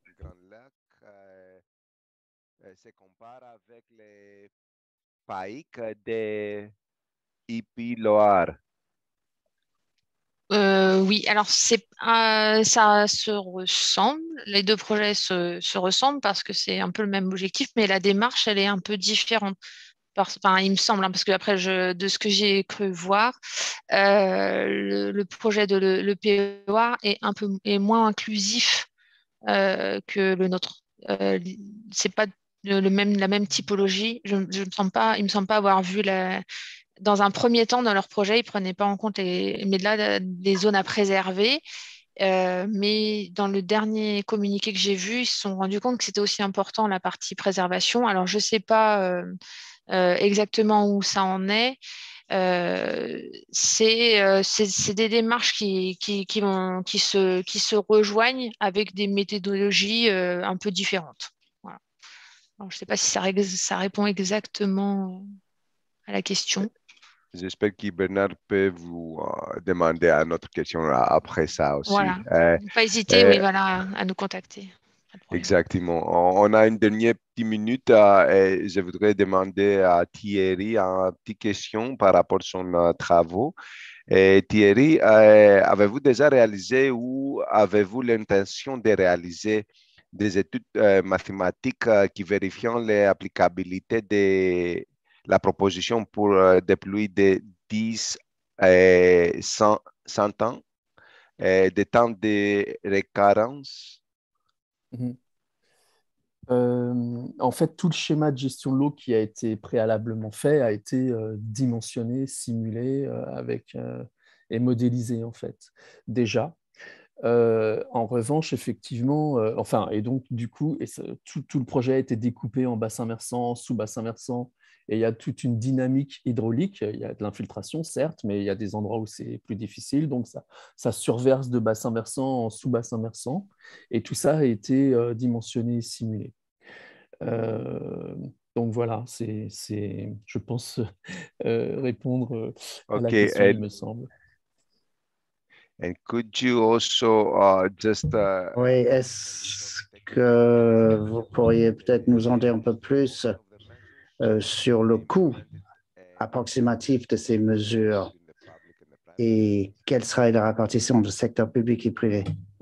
Se compare avec les Paik de Ipi-Loire. Euh, oui, alors c'est, euh, ça se ressemble, les deux projets se, se ressemblent parce que c'est un peu le même objectif, mais la démarche, elle est un peu différente. Parce, enfin, il me semble, hein, parce que après, je, de ce que j'ai cru voir, euh, le, le projet de le, le P E A est un peu est moins inclusif euh, que le nôtre. Euh, c'est pas le même, la même typologie. Je, je me sens pas, il me semble pas avoir vu la, dans un premier temps, dans leur projet, ils ne prenaient pas en compte les, mais là, les zones à préserver. Euh, mais dans le dernier communiqué que j'ai vu, ils se sont rendus compte que c'était aussi important la partie préservation. Alors, je ne sais pas euh, euh, exactement où ça en est. Euh, c'est euh, c'est des démarches qui, qui, qui, vont, qui, se, qui se rejoignent avec des méthodologies euh, un peu différentes. Voilà. Alors, je ne sais pas si ça, ça répond exactement à la question. J'espère que Bernard peut vous euh, demander une autre question après ça aussi. Voilà. Euh, Ne pas hésiter, euh, oui, voilà, à nous contacter. Exactement. On, on a une dernière petite minute euh, et je voudrais demander à Thierry une petite question par rapport à son euh, travaux. Et Thierry, euh, avez-vous déjà réalisé ou avez-vous l'intention de réaliser des études euh, mathématiques euh, qui vérifient l'applicabilité de la proposition pour euh, déployer de dix et cent, cent ans euh, de temps de récurrence? Mm-hmm. Euh, en fait, tout le schéma de gestion de l'eau qui a été préalablement fait a été euh, dimensionné, simulé euh, avec, euh, et modélisé, en fait, déjà. Euh, en revanche, effectivement, euh, enfin, et donc, du coup, et ça, tout, tout le projet a été découpé en bassin versant, sous-bassin versant, et il y a toute une dynamique hydraulique. Il y a de l'infiltration, certes, mais il y a des endroits où c'est plus difficile, donc ça, ça surverse de bassin versant en sous-bassin versant, et tout ça a été euh, dimensionné et simulé. Euh, donc voilà, c'est, je pense, euh, répondre à la Okay, question, and, il me semble. and could you also uh, just... Uh, oui, est-ce que vous pourriez peut-être nous en dire un peu plus euh, sur le coût approximatif de ces mesures et quelle sera la répartition du secteur public et privé?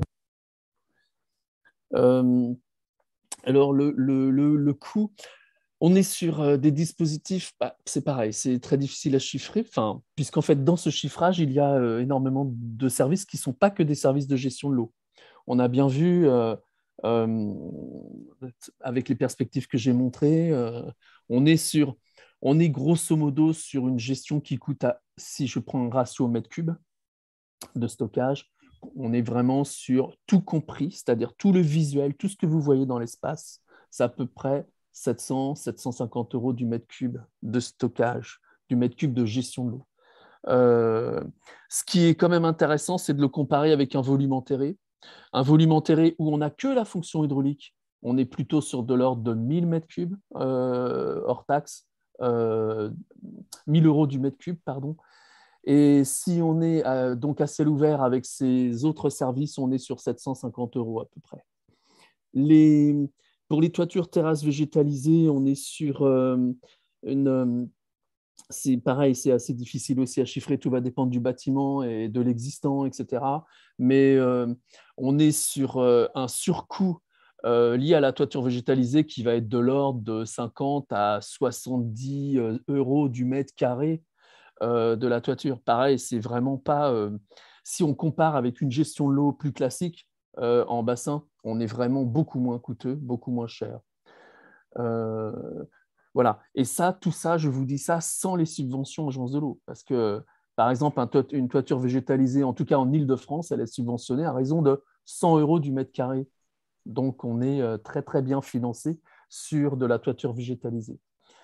Euh, alors, le, le, le, le coût, on est sur euh, des dispositifs, bah, c'est pareil, c'est très difficile à chiffrer, enfin, puisqu'en fait, dans ce chiffrage, il y a euh, énormément de services qui ne sont pas que des services de gestion de l'eau. On a bien vu, euh, euh, avec les perspectives que j'ai montrées, euh, on est sur, on est grosso modo sur une gestion qui coûte, à, si je prends un ratio au mètre cube de stockage, on est vraiment sur tout compris, c'est-à-dire tout le visuel, tout ce que vous voyez dans l'espace, c'est à peu près sept cents, sept cent cinquante euros du mètre cube de stockage, du mètre cube de gestion de l'eau. Euh, ce qui est quand même intéressant, c'est de le comparer avec un volume enterré. Un volume enterré où on n'a que la fonction hydraulique, on est plutôt sur de l'ordre de mille mètres cubes euh, hors taxe, euh, mille euros du mètre cube, pardon. Et si on est euh, donc à ciel ouvert avec ces autres services, on est sur sept cent cinquante euros à peu près. Les, pour les toitures terrasses végétalisées, on est sur euh, une... Euh, c'est pareil, c'est assez difficile aussi à chiffrer, tout va dépendre du bâtiment et de l'existant, et cetera. Mais euh, on est sur euh, un surcoût euh, lié à la toiture végétalisée qui va être de l'ordre de cinquante à soixante-dix euros du mètre carré euh, de la toiture. Pareil, c'est vraiment pas... Euh, si on compare avec une gestion de l'eau plus classique euh, en bassin, on est vraiment beaucoup moins coûteux, beaucoup moins cher. Euh, voilà. Et ça, tout ça, je vous dis ça sans les subventions agences de l'eau. Parce que, par exemple, un toit, une toiture végétalisée, en tout cas en Île-de-France, elle est subventionnée à raison de cent euros du mètre carré. Donc, on est très, très bien financé sur de la toiture végétalisée.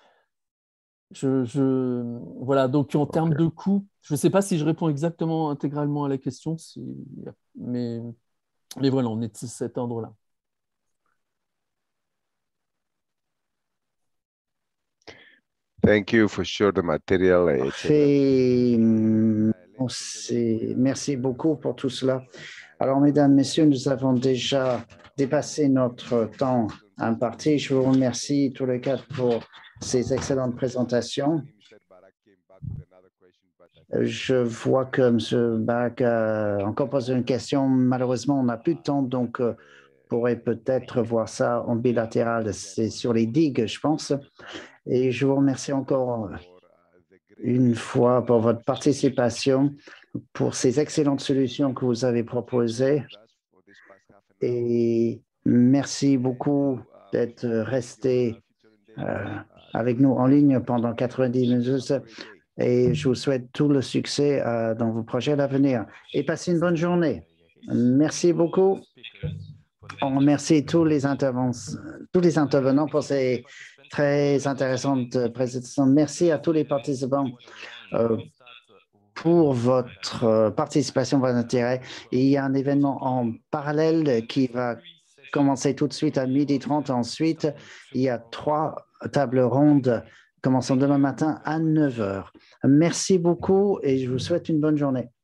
Je, je... Voilà, donc en termes de coûts, je ne sais pas si je réponds exactement intégralement à la question, si... mais... mais voilà, on est de cet ordre-là. Thank you for sure the material. Parfait. Merci beaucoup pour tout cela. Alors, mesdames, messieurs, nous avons déjà dépassé notre temps imparti. Je vous remercie tous les quatre pour ces excellentes présentations. Je vois que M. Bach a encore posé une question. Malheureusement, on n'a plus de temps, donc on pourrait peut-être voir ça en bilatéral. C'est sur les digues, je pense. Et je vous remercie encore une fois pour votre participation, pour ces excellentes solutions que vous avez proposées. Et merci beaucoup d'être resté euh, avec nous en ligne pendant quatre-vingt-dix minutes. Et je vous souhaite tout le succès euh, dans vos projets à l'avenir. Et passez une bonne journée. Merci beaucoup. On remercie tous les, tous les intervenants pour ces très intéressantes présentations. Merci à tous les participants euh, pour votre participation, votre intérêt. Et il y a un événement en parallèle qui va commencer tout de suite à midi trente. Ensuite, il y a trois tables rondes commençant demain matin à neuf heures. Merci beaucoup et je vous souhaite une bonne journée.